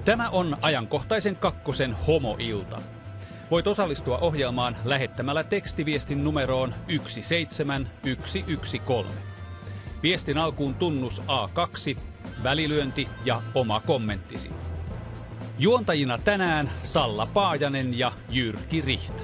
Tämä on ajankohtaisen kakkosen Homo-ilta. Voit osallistua ohjelmaan lähettämällä tekstiviestin numeroon 17113. Viestin alkuun tunnus A2, välilyönti ja oma kommenttisi. Juontajina tänään Salla Paajanen ja Jyrki Riht.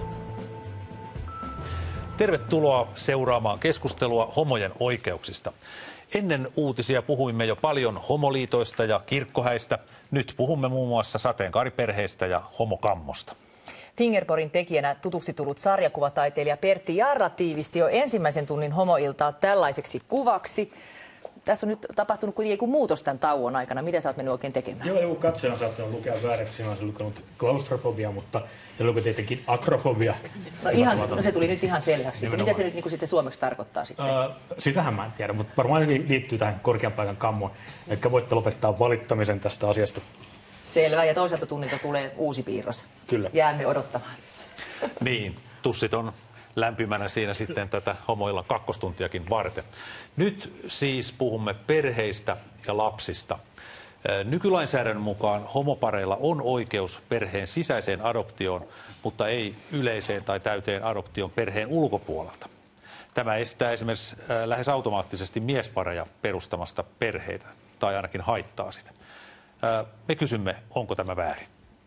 Tervetuloa seuraamaan keskustelua homojen oikeuksista. Ennen uutisia puhuimme jo paljon homoliitoista ja kirkkohäistä. Nyt puhumme muun muassa sateenkaariperheistä ja homokammosta. Fingerporin tekijänä tutuksi tullut sarjakuvataiteilija Pertti Jarra tiivisti jo ensimmäisen tunnin homoiltaa tällaiseksi kuvaksi. Tässä on nyt tapahtunut kuitenkin joku muutos tämän tauon aikana. Mitä sä oot mennyt oikein tekemään? Joo, joku katsoja on saattanut lukea vääräksi. Mä olisin lukenut klaustrofobia, mutta se luki tietenkin akrofobia. No se tuli nyt ihan selväksi. Mitä se nyt niin kuin sitten suomeksi tarkoittaa sitten? Sitähän mä en tiedä, mutta varmaan liittyy tähän korkean paikan kammoon. Eli voitte lopettaa valittamisen tästä asiasta. Selvä, ja toiselta tunnilta tulee uusi piirros. Kyllä. Jäämme odottamaan. Niin, tussit on lämpimänä siinä sitten tätä homoillan kakkostuntiakin varten. Nyt siis puhumme perheistä ja lapsista. Nykylainsäädännön mukaan homopareilla on oikeus perheen sisäiseen adoptioon, mutta ei yleiseen tai täyteen adoptioon perheen ulkopuolelta. Tämä estää esimerkiksi lähes automaattisesti miespareja perustamasta perheitä, tai ainakin haittaa sitä. Me kysymme, onko tämä väärin?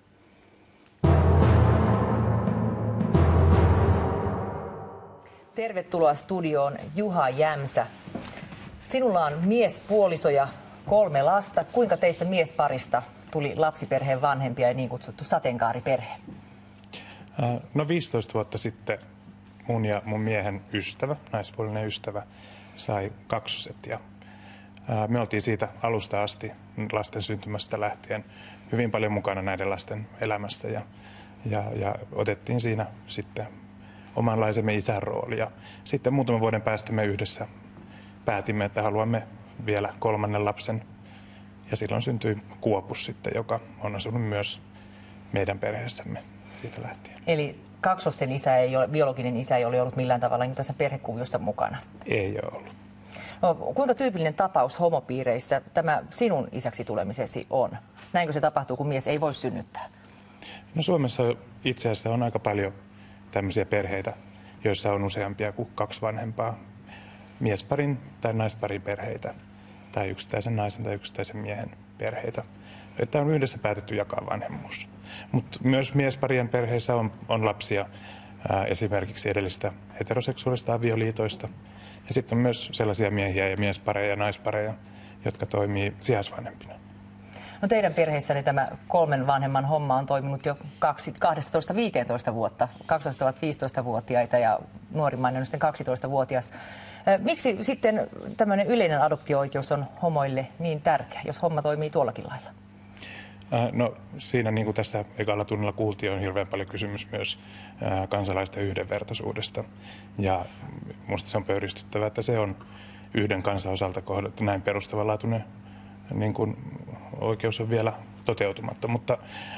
Tervetuloa studioon Juha Jämsä. Sinulla on miespuoliso ja 3 lasta. Kuinka teistä miesparista tuli lapsiperheen vanhempia ja niin kutsuttu sateenkaariperhe? No 15 vuotta sitten mun ja mun miehen ystävä, naispuolinen ystävä, sai kaksoset. Ja me oltiin siitä alusta asti, lasten syntymästä lähtien, hyvin paljon mukana näiden lasten elämässä ja otettiin siinä sitten omanlaisemme isän rooli. Ja sitten muutaman vuoden päästä me yhdessä päätimme, että haluamme vielä 3. lapsen. Ja silloin syntyi Kuopus sitten, joka on asunut myös meidän perheessämme siitä lähtien. Eli kaksosten isä ei ole, biologinen isä ei ole ollut millään tavalla niin tässä perhekuviossa mukana? Ei ole ollut. No, kuinka tyypillinen tapaus homopiireissä tämä sinun isäksi tulemisesi on? Näinkö se tapahtuu, kun mies ei voi synnyttää? No Suomessa itse asiassa on aika paljon tämmöisiä perheitä, joissa on useampia kuin 2 vanhempaa, miesparin tai naisparin perheitä, tai yksittäisen naisen tai yksittäisen miehen perheitä. Että on yhdessä päätetty jakaa vanhemmuus. Mutta myös miesparien perheissä on lapsia esimerkiksi edellisistä heteroseksuaalista avioliitoista. Ja sitten on myös sellaisia miehiä ja miespareja ja naispareja, jotka toimii sijaisvanhempina. No teidän perheessäni tämä 3 vanhemman homma on toiminut jo 12-15 vuotta. 12 ovat 15-vuotiaita ja nuorimmainen on sitten 12-vuotias. Miksi sitten tämmöinen yleinen adoptio-oikeus on homoille niin tärkeä, jos homma toimii tuollakin lailla? No siinä, niin kuin tässä ekalla tunnilla kuultiin, on hirveän paljon kysymys myös kansalaisten yhdenvertaisuudesta. Ja minusta se on pöyristyttävää, että se on yhden kansan osalta kohdattu näin perustavanlaatuinen niin kuin oikeus on vielä toteutumatta. Mutta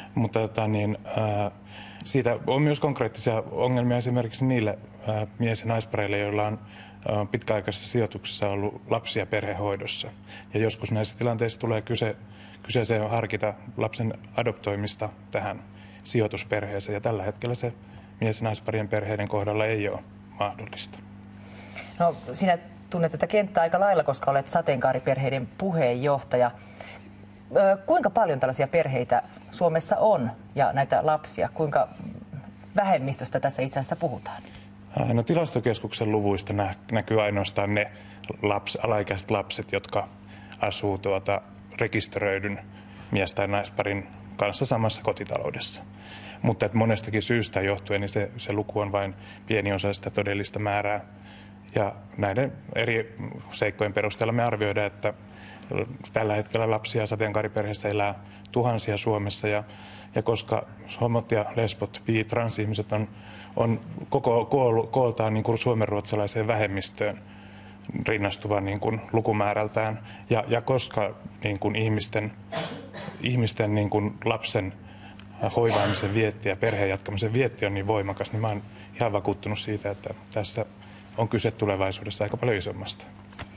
siitä on myös konkreettisia ongelmia esimerkiksi niille mies- ja naispareille, joilla on pitkäaikaisessa sijoituksessa ollut lapsia perhehoidossa. Ja joskus näissä tilanteissa tulee kyseeseen harkita lapsen adoptoimista tähän sijoitusperheeseen. Ja tällä hetkellä se mies- ja naisparien perheiden kohdalla ei ole mahdollista. No, sinä tunnet tätä kenttää aika lailla, koska olet sateenkaariperheiden puheenjohtaja. Kuinka paljon tällaisia perheitä Suomessa on ja näitä lapsia? Kuinka vähemmistöstä tässä itse asiassa puhutaan? No, Tilastokeskuksen luvuista näkyy ainoastaan ne alaikäiset lapset, jotka asuu rekisteröidyn mies- tai naisparin kanssa samassa kotitaloudessa. Mutta monestakin syystä johtuen niin se luku on vain pieni osa sitä todellista määrää. Ja näiden eri seikkojen perusteella me arvioidaan, että tällä hetkellä lapsia sateenkaariperheessä elää tuhansia Suomessa. Ja koska homot ja lesbot, bi- transihmiset on kooltaan niin kuin suomenruotsalaiseen vähemmistöön rinnastuva niin kuin lukumäärältään. Ja koska niin kuin ihmisten niin kuin lapsen hoivaamisen vietti ja perheen jatkamisen vietti on niin voimakas, niin mä oon ihan vakuuttunut siitä, että tässä on kyse tulevaisuudessa aika paljon isommasta.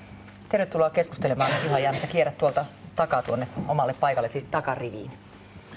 Tervetuloa keskustelemaan, Juha Jämsä. Kierrät tuolta takaa tuonne omalle paikallesi takariviin.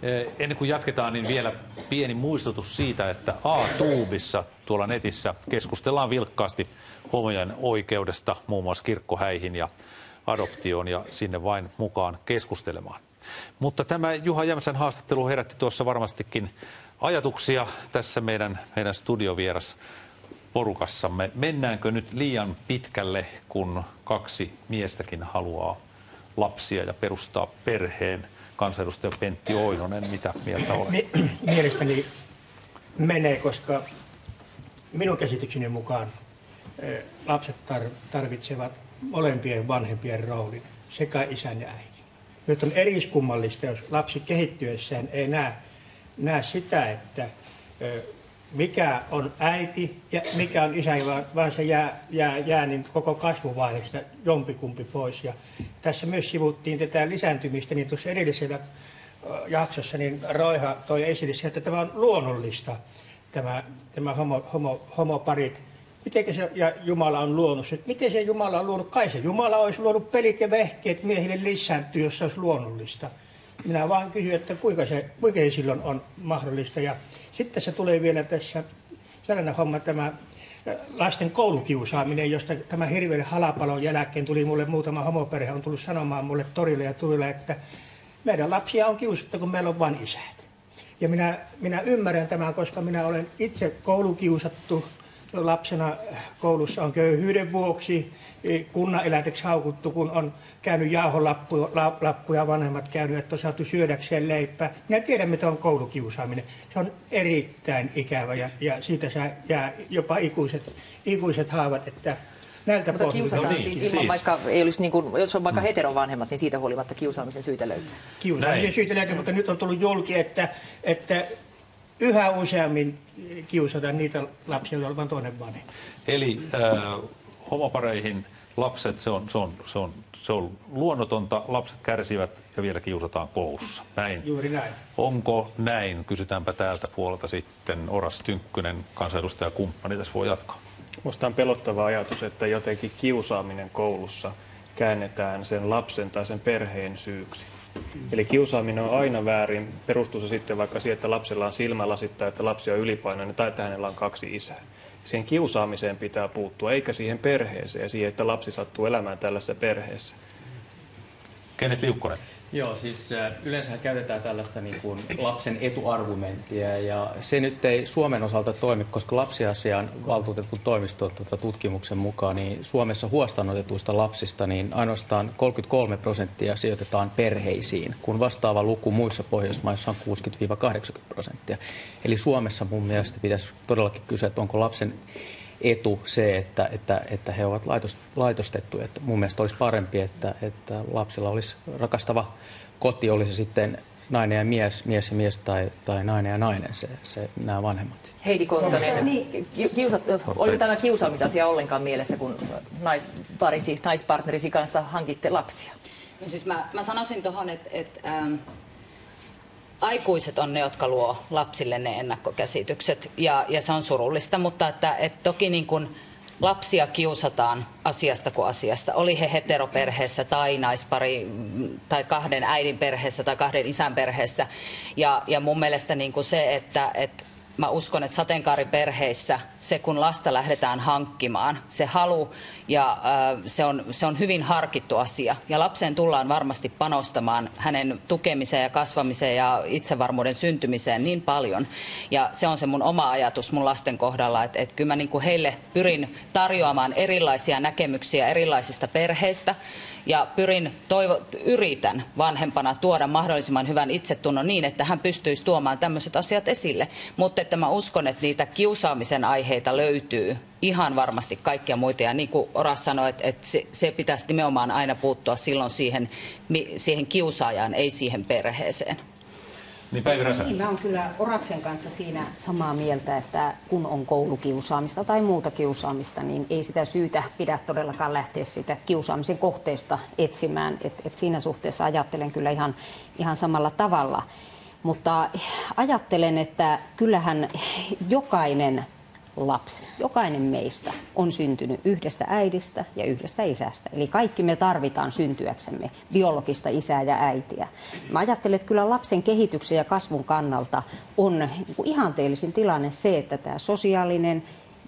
Ennen kuin jatketaan, niin vielä pieni muistutus siitä, että A-tuubissa tuolla netissä keskustellaan vilkkaasti homojen oikeudesta, muun muassa kirkkohäihin ja adoptioon, ja sinne vain mukaan keskustelemaan. Mutta tämä Juha Jämsän haastattelu herätti tuossa varmastikin ajatuksia tässä meidän studiovieras porukassamme. Mennäänkö nyt liian pitkälle, kun kaksi miestäkin haluaa lapsia ja perustaa perheen? Kansanedustaja Pentti Oinonen, mitä mieltä olet? Mielestäni menee, koska minun käsitykseni mukaan lapset tarvitsevat molempien vanhempien roolin, sekä isän ja äidin. Nyt on eriskummallista, jos lapsi kehittyessään ei näe sitä, että mikä on äiti ja mikä on isä, vaan se jää niin koko kasvuvaiheesta jompikumpi pois. Ja tässä myös sivuttiin tätä lisääntymistä, niin tuossa edellisellä jaksossa niin Roiha toi esille se, että tämä on luonnollista, tämä homoparit. Miten se ja Jumala on luonut se? Miten se Jumala on luonut? Kai se Jumala olisi luonut pelit ja vehkeet miehille lisääntyä, jos se olisi luonnollista. Minä vaan kysyn, että kuinka se silloin on mahdollista. Ja sitten se tulee vielä tässä sellainen homma, tämä lasten koulukiusaaminen, josta tämä hirveän halapalon jälkeen tuli mulle muutama homoperhe, on tullut sanomaan mulle torille ja tulille, että meidän lapsia on kiusattu, kun meillä on vain isät. Ja minä ymmärrän tämän, koska minä olen itse koulukiusattu. Lapsena koulussa on köyhyyden vuoksi kunnan eläteksi haukuttu, kun on käynyt jauholappuja, vanhemmat käynyt, että on saatu syödäkseen leipää. Minä tiedän, mitä on koulukiusaaminen. Se on erittäin ikävä ja siitä jää jopa ikuiset haavat, että näiltä mutta kiusataan siis ilman, vaikka ei olisi niin kuin, jos on vaikka heterovanhemmat, niin siitä huolimatta kiusaamisen syytä löytyy. Kiusaamisen syytä löytyy, mutta nyt on tullut julki, että yhä useammin kiusataan niitä lapsia, joilla on toinen vanhempi. Eli homopareihin lapset, se on luonnotonta, lapset kärsivät ja vielä kiusataan koulussa. Näin. Juuri näin. Onko näin? Kysytäänpä täältä puolelta sitten. Oras Tynkkynen, kansanedustajakumppani, tässä voi jatkaa. Minusta on pelottava ajatus, että jotenkin kiusaaminen koulussa käännetään sen lapsen tai sen perheen syyksi. Eli kiusaaminen on aina väärin. Perustuu se sitten vaikka siihen, että lapsella on silmälasit tai että lapsi on ylipainoinen tai että hänellä on 2 isää. Siihen kiusaamiseen pitää puuttua, eikä siihen perheeseen ja siihen, että lapsi sattuu elämään tällaisessa perheessä. Kenneth Liukkonen. Joo, siis yleensä käytetään tällaista niin kuin lapsen etuargumenttia ja se nyt ei Suomen osalta toimi, koska lapsiasian valtuutetun toimiston tutkimuksen mukaan niin Suomessa huostaanotetuista lapsista niin ainoastaan 33% sijoitetaan perheisiin, kun vastaava luku muissa Pohjoismaissa on 60-80%. Eli Suomessa mun mielestä pitäisi todellakin kysyä, että onko lapsen etu se, että he ovat laitostettu. Että mun mielestä olisi parempi, että lapsilla olisi rakastava koti, oli se sitten nainen ja mies, mies ja mies tai nainen ja nainen, nämä vanhemmat. Heidi Kontonen, oliko tämä kiusaamisasia ollenkaan mielessä, kun naispartnerisi kanssa hankitte lapsia? No siis mä sanoisin tuohon, että aikuiset on ne, jotka luo lapsille ne ennakkokäsitykset ja se on surullista, mutta että toki niin kuin lapsia kiusataan asiasta kuin asiasta. Oli he heteroperheessä tai naispari tai 2 äidin perheessä tai 2 isän perheessä. Ja mun mielestä niin kuin se, että mä uskon, että sateenkaariperheissä se, kun lasta lähdetään hankkimaan, se halu ja se on hyvin harkittu asia. Ja lapseen tullaan varmasti panostamaan hänen tukemiseen ja kasvamiseen ja itsevarmuuden syntymiseen niin paljon. Ja se on se mun oma ajatus mun lasten kohdalla, että kyllä mä niin kuin heille pyrin tarjoamaan erilaisia näkemyksiä erilaisista perheistä. Ja yritän vanhempana tuoda mahdollisimman hyvän itsetunnon niin, että hän pystyisi tuomaan tämmöiset asiat esille. Mutta että mä uskon, että niitä kiusaamisen aiheita löytyy ihan varmasti kaikkia muita. Ja niin kuin Oras sanoi, että se pitäisi nimenomaan aina puuttua silloin siihen kiusaajaan, ei siihen perheeseen. Niin Päivi Räsänen. Niin, mä oon kyllä Oraksen kanssa siinä samaa mieltä, että kun on koulukiusaamista tai muuta kiusaamista, niin ei sitä syytä pidä todellakaan lähteä siitä kiusaamisen kohteesta etsimään. Et siinä suhteessa ajattelen kyllä ihan samalla tavalla. Mutta ajattelen, että kyllähän jokainen lapsi, jokainen meistä on syntynyt yhdestä äidistä ja yhdestä isästä. Eli kaikki me tarvitaan syntyäksemme biologista isää ja äitiä. Mä ajattelen, että kyllä lapsen kehityksen ja kasvun kannalta on ihanteellisin tilanne se, että tämä sosiaalinen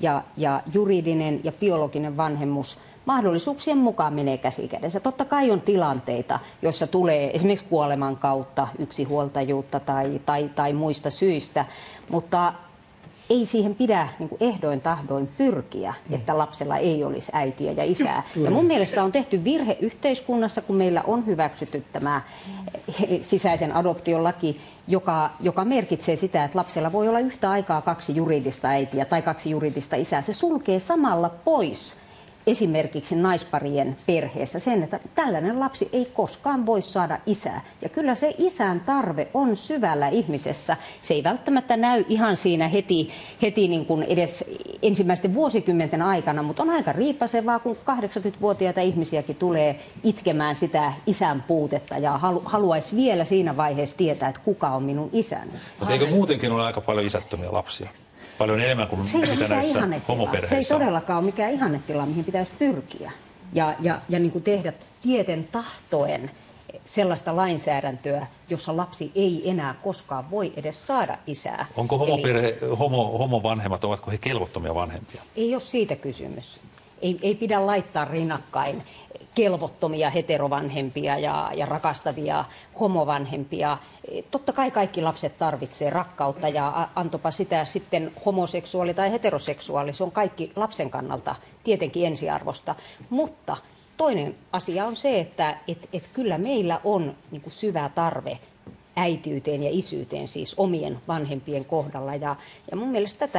ja juridinen ja biologinen vanhemmuus mahdollisuuksien mukaan menee käsi kädessä. Totta kai on tilanteita, joissa tulee esimerkiksi kuoleman kautta yksinhuoltajuutta tai muista syistä, mutta ei siihen pidä ehdoin tahdoin pyrkiä, että lapsella ei olisi äitiä ja isää. Ja mun mielestä on tehty virhe yhteiskunnassa, kun meillä on hyväksytty tämä sisäisen adoption laki, joka merkitsee sitä, että lapsella voi olla yhtä aikaa 2 juridista äitiä tai 2 juridista isää. Se sulkee samalla pois esimerkiksi naisparien perheessä sen, että tällainen lapsi ei koskaan voi saada isää. Ja kyllä se isän tarve on syvällä ihmisessä. Se ei välttämättä näy ihan siinä heti niin kuin edes ensimmäisten vuosikymmenten aikana, mutta on aika riipasevaa, kun 80-vuotiaita ihmisiäkin tulee itkemään sitä isän puutetta ja haluaisi vielä siinä vaiheessa tietää, että kuka on minun isäni. Mutta eikö muutenkin ole aika paljon isättömiä lapsia? Paljon enemmän kuin mitä näissä homoperheissä. Se ei todellakaan ole mikään ihannetila, mihin pitäisi pyrkiä. Ja niin kuin tehdä tieten tahtoen sellaista lainsäädäntöä, jossa lapsi ei enää koskaan voi edes saada isää. Onko homovanhemmat, ovatko he kelvottomia vanhempia? Ei ole siitä kysymys. Ei pidä laittaa rinnakkain kelvottomia heterovanhempia ja rakastavia homovanhempia. Totta kai kaikki lapset tarvitsee rakkautta ja antopa sitä sitten homoseksuaali tai heteroseksuaali. Se on kaikki lapsen kannalta tietenkin ensiarvosta. Mutta toinen asia on se, että kyllä meillä on niin kuin syvä tarve äitiyteen ja isyyteen, siis omien vanhempien kohdalla. Ja mun mielestä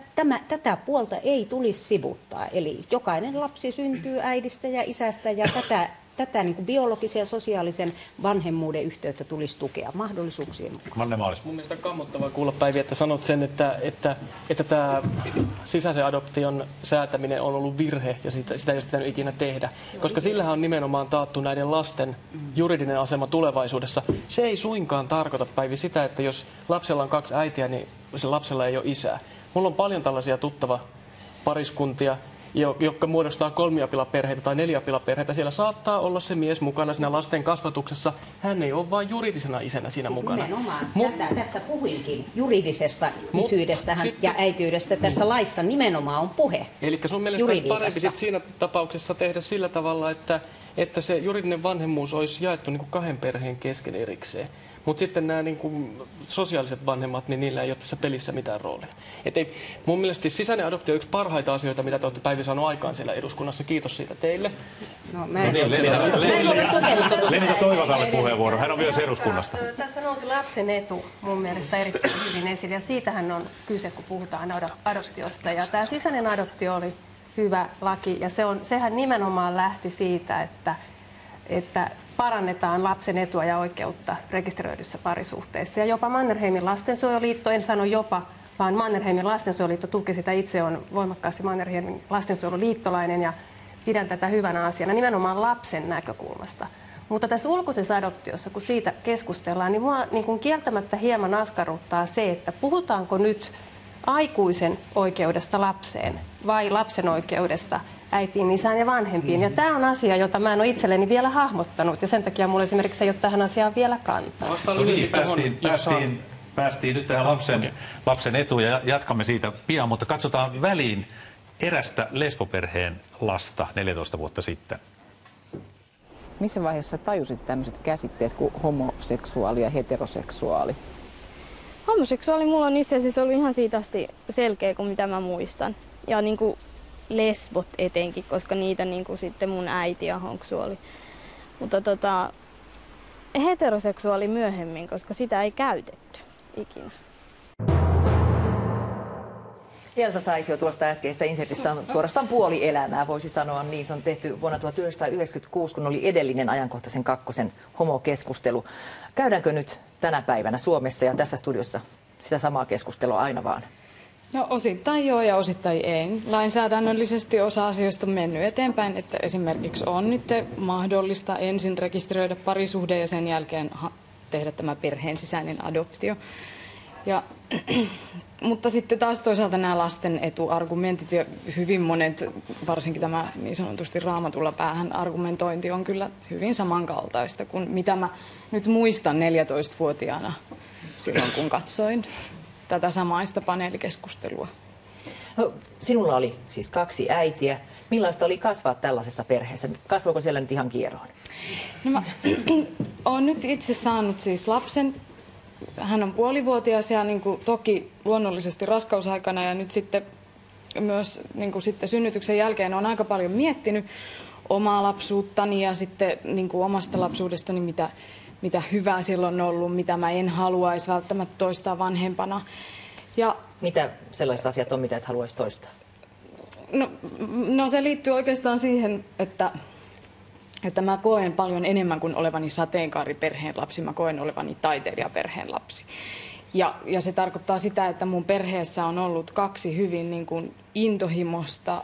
tätä puolta ei tulisi sivuuttaa. Eli jokainen lapsi syntyy äidistä ja isästä ja tätä niin kuin biologisen ja sosiaalisen vanhemmuuden yhteyttä tulisi tukea mahdollisuuksien mukaan. Manne Maalis. Mun mielestä on kammottavaa kuulla, Päivi, että sanot sen, että tämä sisäisen adoption säätäminen on ollut virhe ja sitä ei olisi pitänyt ikinä tehdä. Koska sillähän on nimenomaan taattu näiden lasten juridinen asema tulevaisuudessa. Se ei suinkaan tarkoita, Päivi, sitä, että jos lapsella on 2 äitiä, niin se lapsella ei ole isää. Mulla on paljon tällaisia tuttava pariskuntia, jotka muodostaa 3-apilaperheitä tai 4-apilaperheitä. Siellä saattaa olla se mies mukana siinä lasten kasvatuksessa. Hän ei ole vain juridisena isänä siinä mukana. Nimenomaan. Tästä puhuinkin. Juridisesta isyydestä ja äitiydestä tässä laissa nimenomaan on puhe. Eli sun mielestä olisi parempi siinä tapauksessa tehdä sillä tavalla, että se juridinen vanhemmuus olisi jaettu niin kuin 2 perheen kesken erikseen. Mutta sitten nämä niin kuin sosiaaliset vanhemmat, niin niillä ei ole tässä pelissä mitään roolia. Mun mielestä siis sisäinen adoptio on yksi parhaita asioita, mitä te olette, Päivi, saanut aikaan siellä eduskunnassa. Kiitos siitä teille. Lenita Toivakalle puheenvuoro. Hän on myös eduskunnasta. Tässä nousi lapsen etu mun mielestä erittäin hyvin esille. Ja siitähän on kyse, kun puhutaan adoptiosta. Ja tämä sisäinen adoptio oli hyvä laki. Ja sehän nimenomaan lähti siitä, että parannetaan lapsen etua ja oikeutta rekisteröidyssä parisuhteessa. Ja jopa Mannerheimin lastensuojeluliitto, en sano jopa, vaan Mannerheimin lastensuojeluliitto tuki sitä. Itse on voimakkaasti Mannerheimin lastensuojeluliittolainen ja pidän tätä hyvänä asiana nimenomaan lapsen näkökulmasta. Mutta tässä ulkoisessa adoptiossa, kun siitä keskustellaan, niin minua niin kieltämättä hieman askarruttaa se, että puhutaanko nyt aikuisen oikeudesta lapseen vai lapsen oikeudesta äitiin, isään ja vanhempiin. Ja tämä on asia, jota mä en ole itselleni vielä hahmottanut, ja sen takia mulla esimerkiksi ei ole tähän asiaan vielä kantaa. No niin, päästiin nyt tähän lapsen etuun ja jatkamme siitä pian, mutta katsotaan väliin erästä lesboperheen lasta 14 vuotta sitten. Missä vaiheessa tajusit tämmöiset käsitteet kuin homoseksuaali ja heteroseksuaali? Homoseksuaali mulla on itse asiassa ollut ihan siitä asti selkeä kuin mitä mä muistan. Ja niin kuin lesbot etenkin, koska niitä niin kuin sitten mun äiti ja honksu oli. Mutta heteroseksuaali myöhemmin, koska sitä ei käytetty ikinä. Elsa Saisio tuosta äskeistä insertistä on suorastaan puoli elämää, voisi sanoa niin. Se on tehty vuonna 1996, kun oli edellinen ajankohtaisen 2. homokeskustelu. Käydäänkö nyt tänä päivänä Suomessa ja tässä studiossa sitä samaa keskustelua aina vaan? No osittain joo ja osittain ei. Lainsäädännöllisesti osa asioista on mennyt eteenpäin, että esimerkiksi on nyt mahdollista ensin rekisteröidä parisuhde ja sen jälkeen tehdä tämä perheen sisäinen adoptio. Ja, mutta sitten taas toisaalta nämä lasten etuargumentit ja hyvin monet, varsinkin tämä niin sanotusti raamatulla päähän argumentointi on kyllä hyvin samankaltaista kuin mitä mä nyt muistan 14-vuotiaana silloin, kun katsoin tätä samaista paneelikeskustelua. No, sinulla oli siis 2 äitiä. Millaista oli kasvaa tällaisessa perheessä? Kasvoiko siellä nyt ihan kieroon? No mä olen nyt itse saanut siis lapsen. Hän on puolivuotias ja niin kuin toki luonnollisesti raskausaikana ja nyt sitten myös niin kuin sitten synnytyksen jälkeen on aika paljon miettinyt omaa lapsuuttani ja sitten niin kuin omasta lapsuudestani, mitä hyvää silloin on ollut, mitä mä en haluaisi välttämättä toistaa vanhempana. Ja mitä sellaiset asiat on, mitä et haluaisi toistaa? No se liittyy oikeastaan siihen, että mä koen paljon enemmän kuin olevani sateenkaariperheen lapsi, mä koen olevani taiteilijaperheen lapsi. Ja se tarkoittaa sitä, että mun perheessä on ollut 2 hyvin niin kuin intohimosta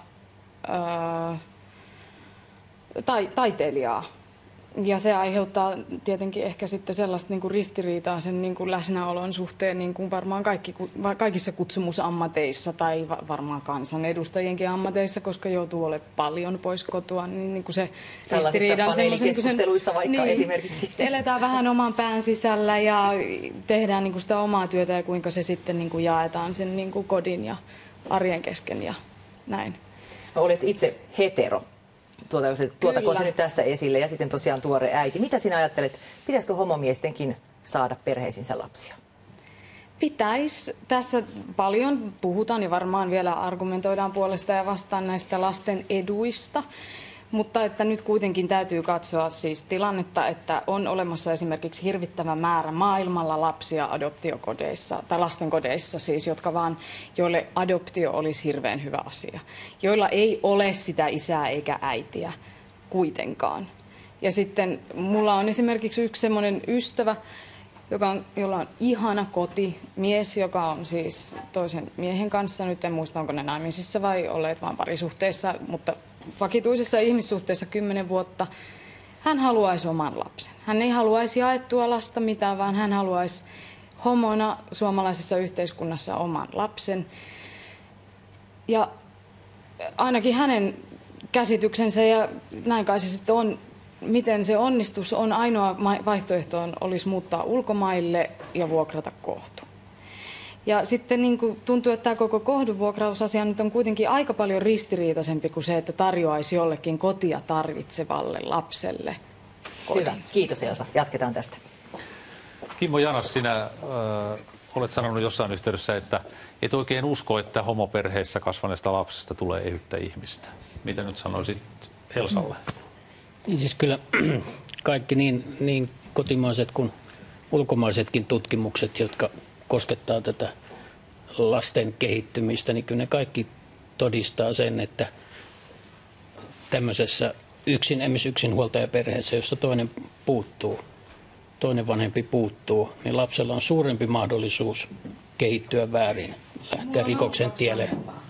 taiteilijaa. Ja se aiheuttaa tietenkin ehkä sitten sellaista niin kuin ristiriitaa sen niin kuin läsnäolon suhteen niin kuin varmaan kaikissa kutsumusammateissa tai varmaan kansanedustajienkin ammateissa, koska joutuu olemaan paljon pois kotoa. Niin kuin se ristiriidan paneelikeskusteluissa vaikka niin, esimerkiksi. Eletään vähän oman pään sisällä ja tehdään niin kuin sitä omaa työtä ja kuinka se sitten niin kuin jaetaan sen niin kuin kodin ja arjen kesken ja näin. Olet itse hetero. Tuotako se nyt tässä esille ja sitten tosiaan tuore äiti. Mitä sinä ajattelet, pitäisikö homomiestenkin saada perheisinsä lapsia? Pitäisi. Tässä paljon puhutaan ja varmaan vielä argumentoidaan puolesta ja vastaan näistä lasten eduista. Mutta että nyt kuitenkin täytyy katsoa siis tilannetta, että on olemassa esimerkiksi hirvittävä määrä maailmalla lapsia adoptiokodeissa tai lastenkodeissa siis, joille adoptio olisi hirveän hyvä asia. Joilla ei ole sitä isää eikä äitiä kuitenkaan. Ja sitten mulla on esimerkiksi yksi semmoinen ystävä, jolla on ihana kotimies, joka on siis toisen miehen kanssa. Nyt en muista, onko ne naimisissa vai olleet vaan parisuhteessa, mutta vakituisessa ihmissuhteessa 10 vuotta. Hän haluaisi oman lapsen. Hän ei haluaisi jaettua lasta mitään, vaan hän haluaisi homona suomalaisessa yhteiskunnassa oman lapsen. Ja ainakin hänen käsityksensä ja näin kai se sitten on, miten se onnistus on, ainoa vaihtoehto olisi muuttaa ulkomaille ja vuokrata kohtu. Ja sitten niin kuin tuntuu, että tämä koko kohdunvuokrausasia nyt on kuitenkin aika paljon ristiriitaisempi kuin se, että tarjoaisi jollekin kotia tarvitsevalle lapselle kodin. Hyvä. Kiitos Elsa. Jatketaan tästä. Kimmo Janas, sinä olet sanonut jossain yhteydessä, että et oikein usko, että homoperheessä kasvaneesta lapsesta tulee ehyttä ihmistä. Mitä nyt sanoisit Elsalle? Niin siis kyllä kaikki niin kotimaiset kuin ulkomaisetkin tutkimukset, jotka koskettaa tätä lasten kehittymistä, niin kyllä ne kaikki todistaa sen, että tämmöisessä yksinhuoltajaperheessä, jossa toinen vanhempi puuttuu, niin lapsella on suurempi mahdollisuus kehittyä väärin, lähteä rikoksen tielle.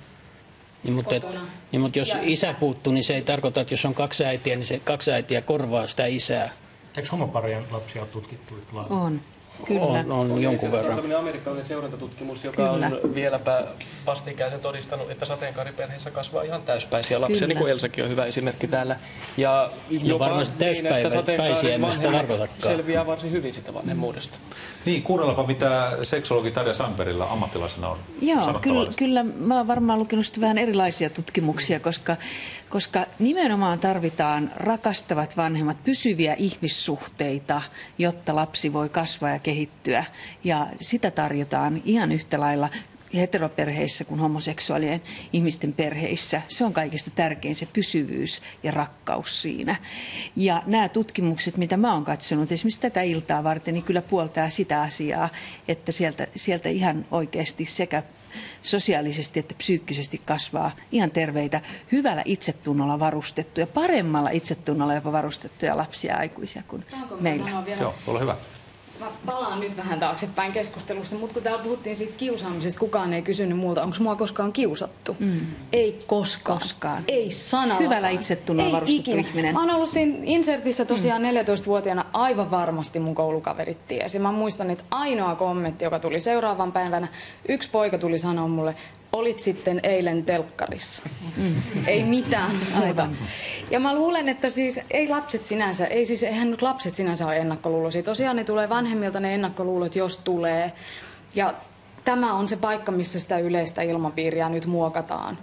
Mutta jos isä puuttuu, niin se ei tarkoita, että jos on 2 äitiä, niin se 2 äitiä korvaa sitä isää. Eikö homoparien lapsia ole tutkittu? On. Kyllä. On jonkun verran. On tämmöinen amerikkalainen seurantatutkimus, joka on vieläpä vastikäisen todistanut, että sateenkaariperheessä kasvaa ihan täyspäisiä lapsia, Kyllä. niin kuin Elsakin on hyvä esimerkki täällä. Ja jopa varmasti täyspäisiä emme sitä tarkoitakaan. selviää varsin hyvin sitä vanhemmuudesta. Niin, kuunnellaanpa mitä seksologi Tarja Sandbergillä ammattilaisena on. Joo, kyllä mä oon varmaan lukenut vähän erilaisia tutkimuksia, koska nimenomaan tarvitaan rakastavat vanhemmat, pysyviä ihmissuhteita, jotta lapsi voi kasvaa ja kehittyä. Ja sitä tarjotaan ihan yhtä lailla heteroperheissä kuin homoseksuaalien ihmisten perheissä. Se on kaikista tärkein se pysyvyys ja rakkaus siinä. Ja nämä tutkimukset, mitä mä oon katsonut, esimerkiksi tätä iltaa varten, niin kyllä puoltaa sitä asiaa, että sieltä ihan oikeasti sekä sosiaalisesti että psyykkisesti kasvaa ihan terveitä, hyvällä itsetunnolla varustettuja, paremmalla itsetunnolla jopa varustettuja lapsia ja aikuisia kuin meillä. Joo, ole hyvä. Mä palaan nyt vähän taaksepäin keskustelussa, mutta kun täällä puhuttiin siitä kiusaamisesta, kukaan ei kysynyt multa, onko mua koskaan kiusattu. Ei koskaan. Ei sanallakaan. Hyvällä itsetunnolla varustettu ihminen. Mä oon ollut siinä insertissä tosiaan 14-vuotiaana, aivan varmasti mun koulukaverit tiesi. Mä muistan, että ainoa kommentti, joka tuli seuraavan päivänä, yksi poika tuli sanoa mulle, olit sitten eilen telkkarissa. Ei mitään muuta. Ja mä luulen, että siis ei lapset sinänsä, eihän nyt lapset sinänsä ole ennakkoluuloisia. Tosiaan ne tulee vanhemmilta ne ennakkoluulot, jos tulee. Ja tämä on se paikka, missä sitä yleistä ilmapiiriä nyt muokataan.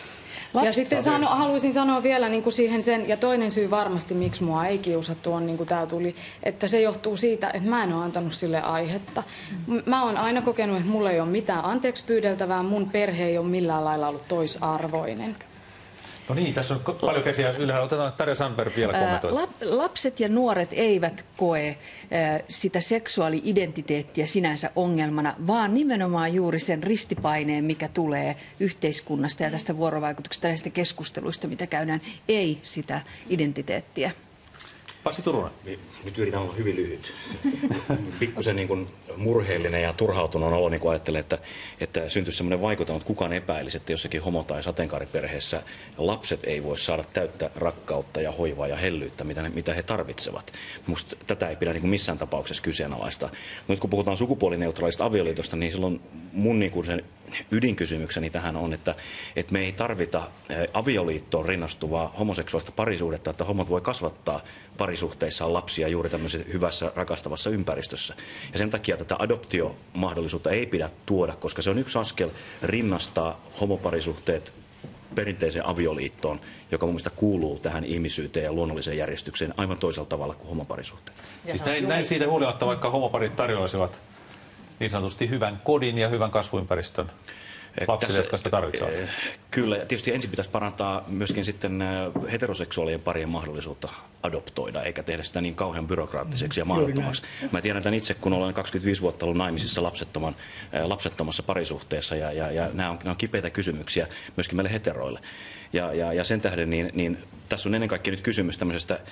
Ja sitten haluaisin sanoa vielä niin kuin siihen sen, ja toinen syy varmasti, miksi mua ei kiusattu, on niin kuin täällä tuli, että se johtuu siitä, että mä en ole antanut sille aihetta. Mä oon aina kokenut, että mulla ei ole mitään anteeksi pyydeltävää, mun perhe ei ole millään lailla ollut toisarvoinen. No niin, tässä on paljon käsiä ylhäällä. Otetaan Tarja Sandberg vielä kommentoida. Lapset ja nuoret eivät koe sitä seksuaali-identiteettiä sinänsä ongelmana, vaan nimenomaan juuri sen ristipaineen, mikä tulee yhteiskunnasta ja tästä vuorovaikutuksesta ja näistä keskusteluista, mitä käydään, ei sitä identiteettiä. Pasi Turunen. Nyt yritän olla hyvin lyhyt. Pikkusen niin kuin murheellinen ja turhautunut olo, niin kuin ajattelen, että syntyisi sellainen vaikutelma, että kukaan epäilisi, että jossakin homo- tai sateenkaariperheessä lapset ei voi saada täyttä rakkautta ja hoivaa ja hellyyttä, mitä he tarvitsevat. Minusta tätä ei pidä niin kuin missään tapauksessa kyseenalaista. Mutta kun puhutaan sukupuolineutraalista avioliitosta, niin silloin mun niin kuin sen ydinkysymykseni tähän on, että me ei tarvita avioliittoon rinnastuvaa homoseksuaalista parisuhdetta, että homot voi kasvattaa parisuhteissaan lapsia juuri tämmöisessä hyvässä, rakastavassa ympäristössä. Ja sen takia tätä adoptiomahdollisuutta ei pidä tuoda, koska se on yksi askel rinnastaa homoparisuhteet perinteiseen avioliittoon, joka mun mielestä kuuluu tähän ihmisyyteen ja luonnolliseen järjestykseen aivan toisella tavalla kuin homoparisuhteet. Siis näin siitä huolimatta, vaikka homoparit tarjoaisivat niin sanotusti hyvän kodin ja hyvän kasvuympäristön lapsille, jotka sitä tarvitsevat. Kyllä, ja tietysti ensin pitäisi parantaa myöskin sitten heteroseksuaalien parien mahdollisuutta adoptoida, eikä tehdä sitä niin kauhean byrokraattiseksi ja mahdottomaksi. Mä tiedän tämän itse, kun olen 25 vuotta ollut naimisissa lapsettomassa parisuhteessa, ja nämä on kipeitä kysymyksiä myöskin meille heteroille. Ja sen tähden niin tässä on ennen kaikkea nyt kysymys tämmöisestä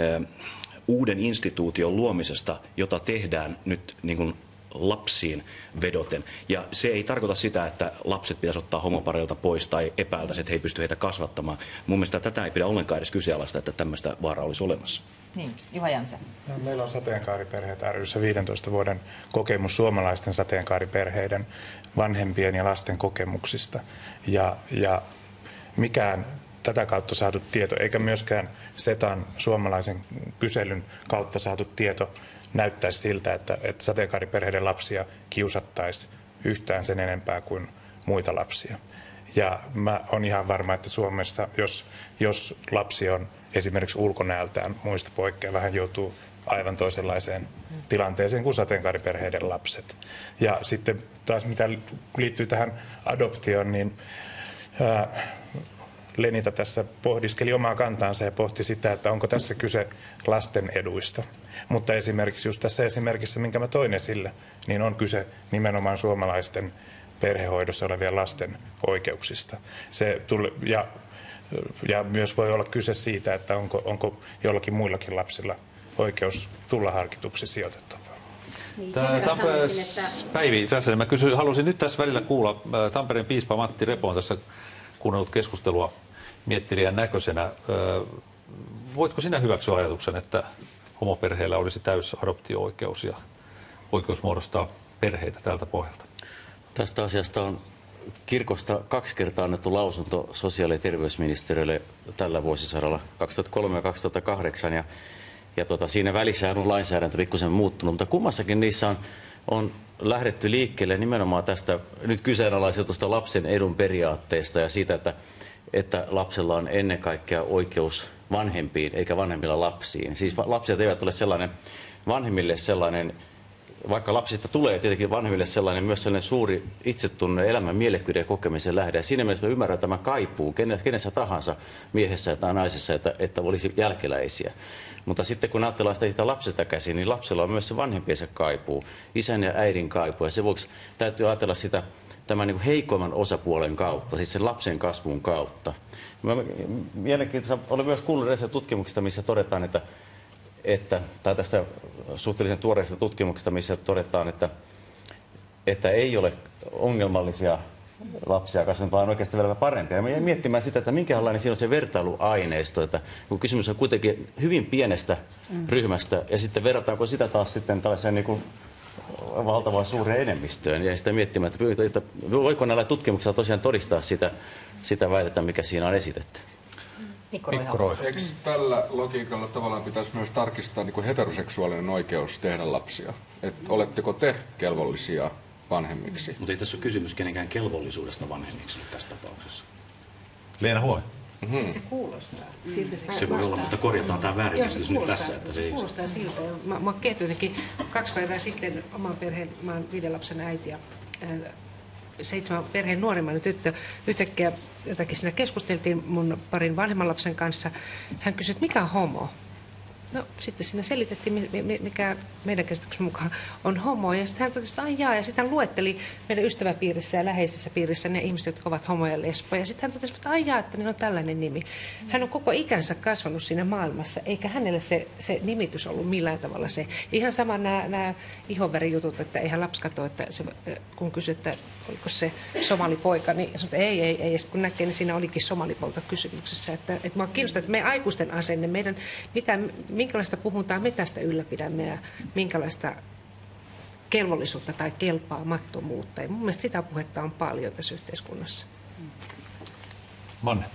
uuden instituution luomisesta, jota tehdään nyt niin kuin lapsiin vedoten. Ja se ei tarkoita sitä, että lapset pitäisi ottaa homopareilta pois tai epäiltäisi, että he ei pysty heitä kasvattamaan. Mun mielestä tätä ei pidä ollenkaan edes kyseenalaista, että tämmöistä vaaraa olisi olemassa. Niin, Juha Janse. Meillä on Sateenkaariperheet ry:ssä 15 vuoden kokemus suomalaisten sateenkaariperheiden vanhempien ja lasten kokemuksista. Ja mikään tätä kautta saatu tieto, eikä myöskään SETAn suomalaisen kyselyn kautta saatu tieto näyttäisi siltä, että sateenkaariperheiden lapsia kiusattaisiin yhtään sen enempää kuin muita lapsia. Ja mä oon ihan varma, että Suomessa, jos lapsi on esimerkiksi ulkonäöltään muista poikkeava, hän joutuu aivan toisenlaiseen tilanteeseen kuin sateenkaariperheiden lapset. Ja sitten taas mitä liittyy tähän adoptioon, niin Lenita tässä pohdiskeli omaa kantaansa ja pohti sitä, että onko tässä kyse lasten eduista. Mutta esimerkiksi just tässä esimerkissä, minkä mä toin esille, niin on kyse nimenomaan suomalaisten perhehoidossa olevien lasten oikeuksista. Ja myös voi olla kyse siitä, että onko jollakin muillakin lapsilla oikeus tulla harkituksi sijoitettavaa. Niin, Päivi Räsänen, mä halusin nyt tässä välillä kuulla, Tampereen piispa Matti Repo on tässä kuunnellut keskustelua miettelijän näköisenä. Voitko sinä hyväksyä ajatuksen, että homoperheillä olisi täys adoptio-oikeus ja oikeus muodostaa perheitä tältä pohjalta? Tästä asiasta on kirkosta 2 kertaa annettu lausunto sosiaali- ja terveysministeriölle tällä vuosisadalla 2003 ja 2008. Ja siinä välissä on lainsäädäntö pikkusen muuttunut, mutta kummassakin niissä on lähdetty liikkeelle nimenomaan tästä nyt kyseenalaistetusta lapsen edun periaatteesta ja siitä, että lapsella on ennen kaikkea oikeus vanhempiin eikä vanhemmilla lapsiin. Siis lapset eivät ole vanhemmille sellainen, vaikka lapsista tulee tietenkin vanhemmille myös sellainen suuri itsetunne, elämän mielekkyyden ja kokemisen lähde. Ja siinä mielessä mä ymmärrän tämän kaipuun kenessä tahansa, miehessä tai naisessa, että olisi jälkeläisiä. Mutta sitten kun ajatellaan sitä lapsesta käsin, niin lapsella on myös se vanhempiensa kaipuu, isän ja äidin kaipuu. Ja se vuoksi täytyy ajatella sitä tämän niin kuin heikomman osapuolen kautta, siis sen lapsen kasvun kautta. Mielenkiintoista olen myös kuullut edes tutkimuksista, missä todetaan, tai tästä suhteellisen tuoreesta tutkimuksesta, missä todetaan, että ei ole ongelmallisia lapsia kasvanut, vaan oikeastaan vielä parempia. Ja miettimään sitä, että minkälainen siinä on se vertailuaineisto, että kun kysymys on kuitenkin hyvin pienestä ryhmästä, ja sitten verrataanko sitä taas sitten tällaiseen niin kuin valtavaan suureen enemmistöön, ja sitä miettimään, että voiko näillä tutkimuksilla tosiaan todistaa sitä väitettä, mikä siinä on esitetty. Eikö tällä logiikalla tavallaan pitäisi myös tarkistaa niin kuin heteroseksuaalinen oikeus tehdä lapsia? Että oletteko te kelvollisia vanhemmiksi? Mutta ei tässä ole kysymys kenenkään kelvollisuudesta vanhemmiksi nyt tässä tapauksessa. Leena Huomi. Siltä se kuulostaa. Se voi olla, mutta korjataan tämä väärinkäsitys nyt tässä. Että se kuulostaa siltä. Mä ketun jotenkin 2 päivää sitten oman perheen, mä oon 5 lapsen äiti ja 7 perheen nuorimman tyttö. Yhtäkkiä jotakin siinä keskusteltiin mun parin vanhemman lapsen kanssa. Hän kysyi, että mikä on homo? No sitten siinä selitettiin, mikä meidän käsityksen mukaan on homo. Ja sitten hän totesi, että aijaa. Ja sitten hän luetteli meidän ystäväpiirissä ja läheisessä piirissä ne ihmiset, jotka ovat homoja ja lesboja. Ja sitten hän totesi, että aijaa, että niillä on tällainen nimi. Hän on koko ikänsä kasvanut siinä maailmassa, eikä hänelle se nimitys ollut millään tavalla se. Ihan sama nämä ihonvärijutut, että eihän lapsi katso, että se, kun kysyi, että oliko se somalipoika, niin sanoi, että ei. Ja sitten kun näkee, niin siinä olikin somalipoika kysymyksessä. Että minua kiinnostaa, että meidän aikuisten asenne, meidän minkälaista puhuntaa me tästä ylläpidämme ja minkälaista kelvollisuutta tai kelpaamattomuutta. Ja mun mielestä sitä puhetta on paljon tässä yhteiskunnassa. Manne.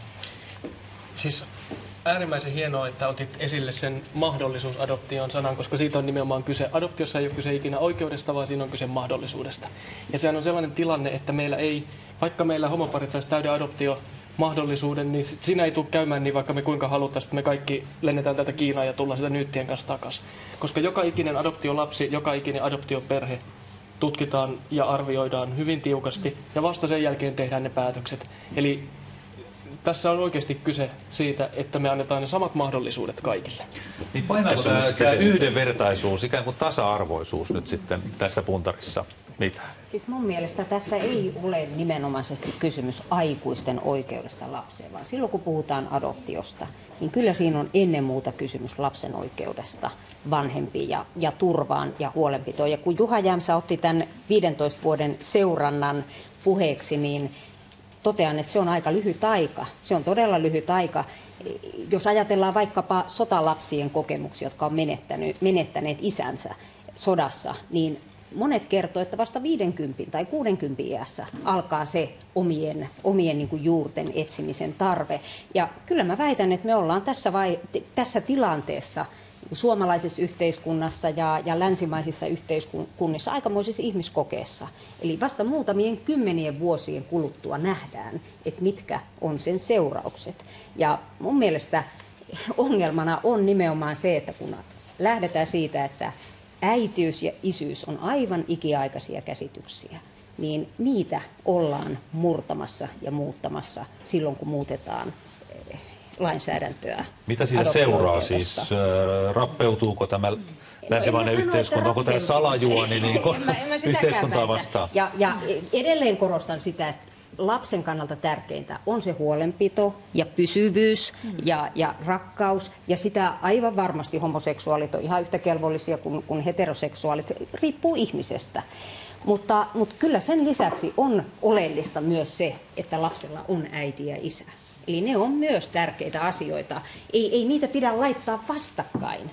Siis äärimmäisen hienoa, että otit esille sen mahdollisuusadoption sanan, koska siitä on nimenomaan kyse. Adoptiossa ei ole kyse ikinä oikeudesta, vaan siinä on kyse mahdollisuudesta. Ja sehän on sellainen tilanne, että meillä ei, vaikka meillä homoparit saisi täyden adoptiomahdollisuuden, niin siinä ei tule käymään niin, vaikka me kuinka halutaan, että me kaikki lennetään tätä Kiinaan ja tullaan sitä nyyttien kanssa takaisin. Koska joka ikinen adoptiolapsi, joka ikinen adoptioperhe tutkitaan ja arvioidaan hyvin tiukasti, ja vasta sen jälkeen tehdään ne päätökset. Eli tässä on oikeasti kyse siitä, että me annetaan ne samat mahdollisuudet kaikille. Niin painaako tämä yhdenvertaisuus, ikään kuin tasa-arvoisuus nyt sitten tässä puntarissa? Mitä? Siis mun mielestä tässä ei ole nimenomaisesti kysymys aikuisten oikeudesta lapseen, vaan silloin kun puhutaan adoptiosta, niin kyllä siinä on ennen muuta kysymys lapsen oikeudesta vanhempiin ja turvaan ja huolenpitoon. Ja kun Juha Jämsä otti tämän 15 vuoden seurannan puheeksi, niin totean, että se on aika lyhyt aika. Se on todella lyhyt aika. Jos ajatellaan vaikkapa sotalapsien kokemuksia, jotka on menettäneet isänsä sodassa, niin monet kertoo, että vasta 50 tai 60 iässä alkaa se omien niin kuin juurten etsimisen tarve. Ja kyllä mä väitän, että me ollaan tässä tilanteessa suomalaisessa yhteiskunnassa ja länsimaisissa yhteiskunnissa aikamoisessa ihmiskokeessa. Eli vasta muutamien 10 vuosien kuluttua nähdään, että mitkä on sen seuraukset. Ja mun mielestä ongelmana on nimenomaan se, että kun lähdetään siitä, että äitiys ja isyys on aivan ikiaikaisia käsityksiä, niin niitä ollaan murtamassa ja muuttamassa silloin, kun muutetaan lainsäädäntöä. Mitä siitä seuraa siis? Rappeutuuko tämä länsimainen yhteiskunta? Onko tämä salajuoni niin yhteiskuntaa vastaan? Ja edelleen korostan sitä, että lapsen kannalta tärkeintä on se huolenpito ja pysyvyys ja rakkaus. Ja sitä aivan varmasti homoseksuaalit on ihan yhtä kelvollisia kuin heteroseksuaalit. Riippuu ihmisestä. Mutta kyllä sen lisäksi on oleellista myös se, että lapsella on äiti ja isä. Eli ne on myös tärkeitä asioita. Ei niitä pidä laittaa vastakkain,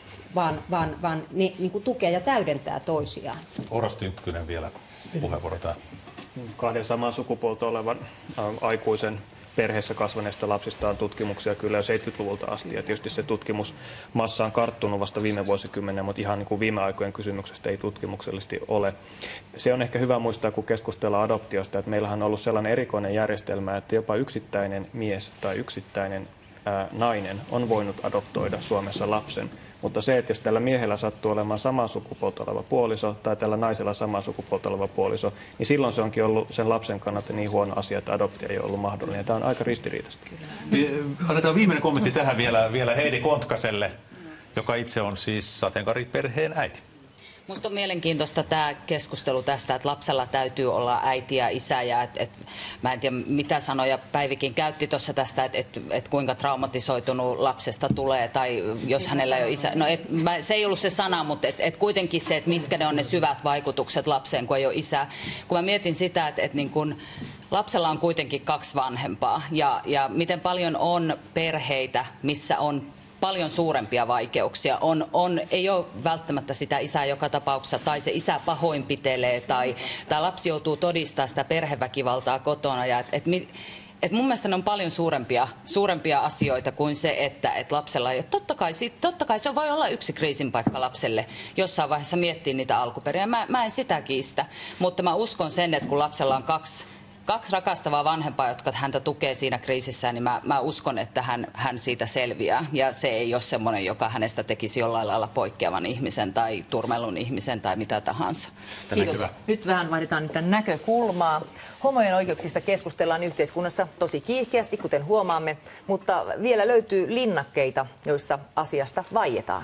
vaan ne niin kuin tukea ja täydentää toisiaan. Oras Tynkkynen vielä puheenvuoro tähän. 2 samaa sukupuolta olevan aikuisen perheessä kasvaneista lapsista on tutkimuksia kyllä jo 70-luvulta asti. Ja tietysti se tutkimusmassa on karttunut vasta viime vuosikymmenen, mutta ihan niin kuin viime aikojen kysymyksestä ei tutkimuksellisesti ole. Se on ehkä hyvä muistaa, kun keskustellaan adoptiosta, että meillähän on ollut sellainen erikoinen järjestelmä, että jopa yksittäinen mies tai yksittäinen nainen on voinut adoptoida Suomessa lapsen. Mutta se, että jos tällä miehellä sattuu olemaan samaa sukupuolta oleva puoliso tai tällä naisella samaa sukupuolta oleva puoliso, niin silloin se onkin ollut sen lapsen kannalta niin huono asia, että adoptio ei ole ollut mahdollinen. Tämä on aika ristiriitaista. Annetaan viimeinen kommentti tähän vielä Heidi Kontkaselle, joka itse on siis sateenkaariperheen äiti. Musta on mielenkiintoista tämä keskustelu tästä, että lapsella täytyy olla äiti ja isä. Ja mä en tiedä, mitä sanoja Päivikin käytti tuossa tästä, että kuinka traumatisoitunut lapsesta tulee, tai jos hänellä ei ole isä. No se ei ollut se sana, mutta kuitenkin se, että mitkä ne on ne syvät vaikutukset lapseen, kun ei ole isää. Kun mä mietin sitä, että niin kun lapsella on kuitenkin 2 vanhempaa, ja miten paljon on perheitä, missä on paljon suurempia vaikeuksia. Ei ole välttämättä sitä isää joka tapauksessa, tai se isä pahoinpitelee, tai lapsi joutuu todistamaan sitä perheväkivaltaa kotona. Et mun mielestä ne on paljon suurempia asioita kuin se, että lapsella ei ole. Totta kai se voi olla yksi kriisinpaikka lapselle jossain vaiheessa miettiä niitä alkuperiä. Mä en sitä kiistä, mutta mä uskon sen, että kun lapsella on kaksi rakastavaa vanhempaa, jotka häntä tukee siinä kriisissä, niin mä uskon, että hän siitä selviää. Ja se ei ole semmoinen, joka hänestä tekisi jollain lailla poikkeavan ihmisen tai turmelun ihmisen tai mitä tahansa. Kiitos. Nyt vähän vaihdetaan niitä näkökulmaa. Homojen oikeuksista keskustellaan yhteiskunnassa tosi kiihkeästi, kuten huomaamme, mutta vielä löytyy linnakkeita, joissa asiasta vaietaan.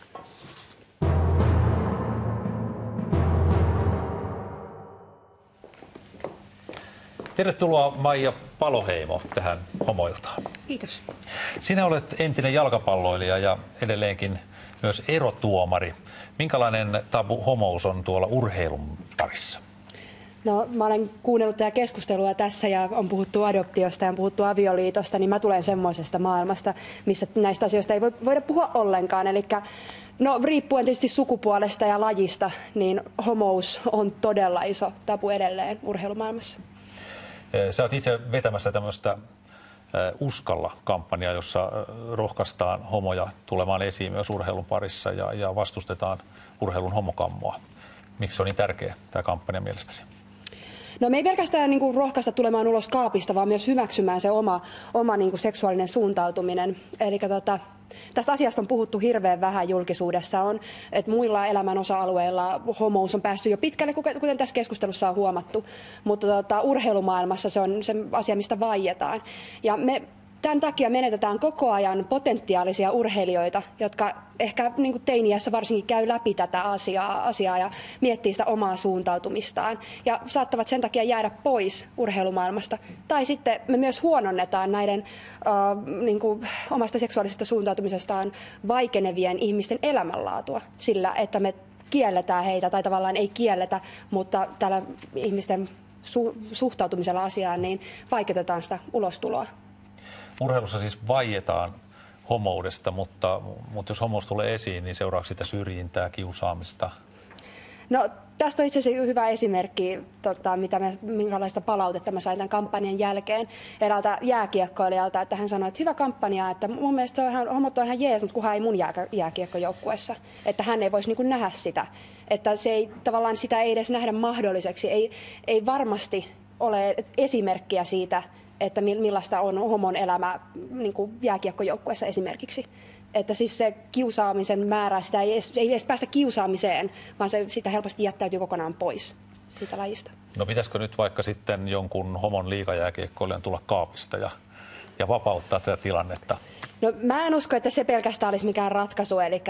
Tervetuloa Maija Paloheimo tähän Homoiltaan. Kiitos. Sinä olet entinen jalkapalloilija ja edelleenkin myös erotuomari. Minkälainen tabu homous on tuolla urheilun parissa? No, mä olen kuunnellut tätä keskustelua tässä ja on puhuttu adoptiosta ja on puhuttu avioliitosta, niin mä tulen semmoisesta maailmasta, missä näistä asioista ei voida puhua ollenkaan. Eli no, riippuen tietysti sukupuolesta ja lajista, niin homous on todella iso tabu edelleen urheilumaailmassa. Sä oot itse vetämässä tämmöistä Uskalla-kampanjaa, jossa rohkaistaan homoja tulemaan esiin myös urheilun parissa ja vastustetaan urheilun homokammoa. Miksi se on niin tärkeä tämä kampanja mielestäsi? No, me ei pelkästään rohkaista tulemaan ulos kaapista, vaan myös hyväksymään se oma seksuaalinen suuntautuminen. Eli tästä asiasta on puhuttu hirveän vähän julkisuudessa, että muilla elämän osa-alueilla homous on päässyt jo pitkälle, kuten tässä keskustelussa on huomattu, mutta urheilumaailmassa se on se asia, mistä vaietaan. Ja tämän takia menetetään koko ajan potentiaalisia urheilijoita, jotka ehkä teiniässä varsinkin käy läpi tätä asiaa ja miettii sitä omaa suuntautumistaan ja saattavat sen takia jäädä pois urheilumaailmasta. Tai sitten me myös huononnetaan näiden omasta seksuaalisesta suuntautumisestaan vaikenevien ihmisten elämänlaatua sillä, että me kielletään heitä, tai tavallaan ei kielletä, mutta tällä ihmisten suhtautumisella asiaan niin vaikeutetaan sitä ulostuloa. Urheilussa siis vaietaan homoudesta, mutta jos homous tulee esiin, niin seuraako sitä syrjintää, kiusaamista? No, tästä on itse asiassa hyvä esimerkki, minkälaista palautetta mä sain tämän kampanjan jälkeen eräältä jääkiekkoilijalta, että hän sanoi, että hyvä kampanja, että mun mielestä homot on ihan jees, mutta kunhan ei mun jääkiekkojoukkuessa, että hän ei voisi nähdä sitä, että se ei, tavallaan sitä ei edes nähdä mahdolliseksi, ei varmasti ole esimerkkiä siitä, että millaista on homon elämä jääkiekkojoukkueessa esimerkiksi. Että siis se kiusaamisen määrä, sitä ei edes päästä kiusaamiseen, vaan sitä helposti jättäytyy kokonaan pois siitä lajista. No, pitäisikö nyt vaikka sitten jonkun homon liigajääkiekkoilijan tulla kaapista ja vapauttaa tätä tilannetta? No, mä en usko, että se pelkästään olisi mikään ratkaisu, eli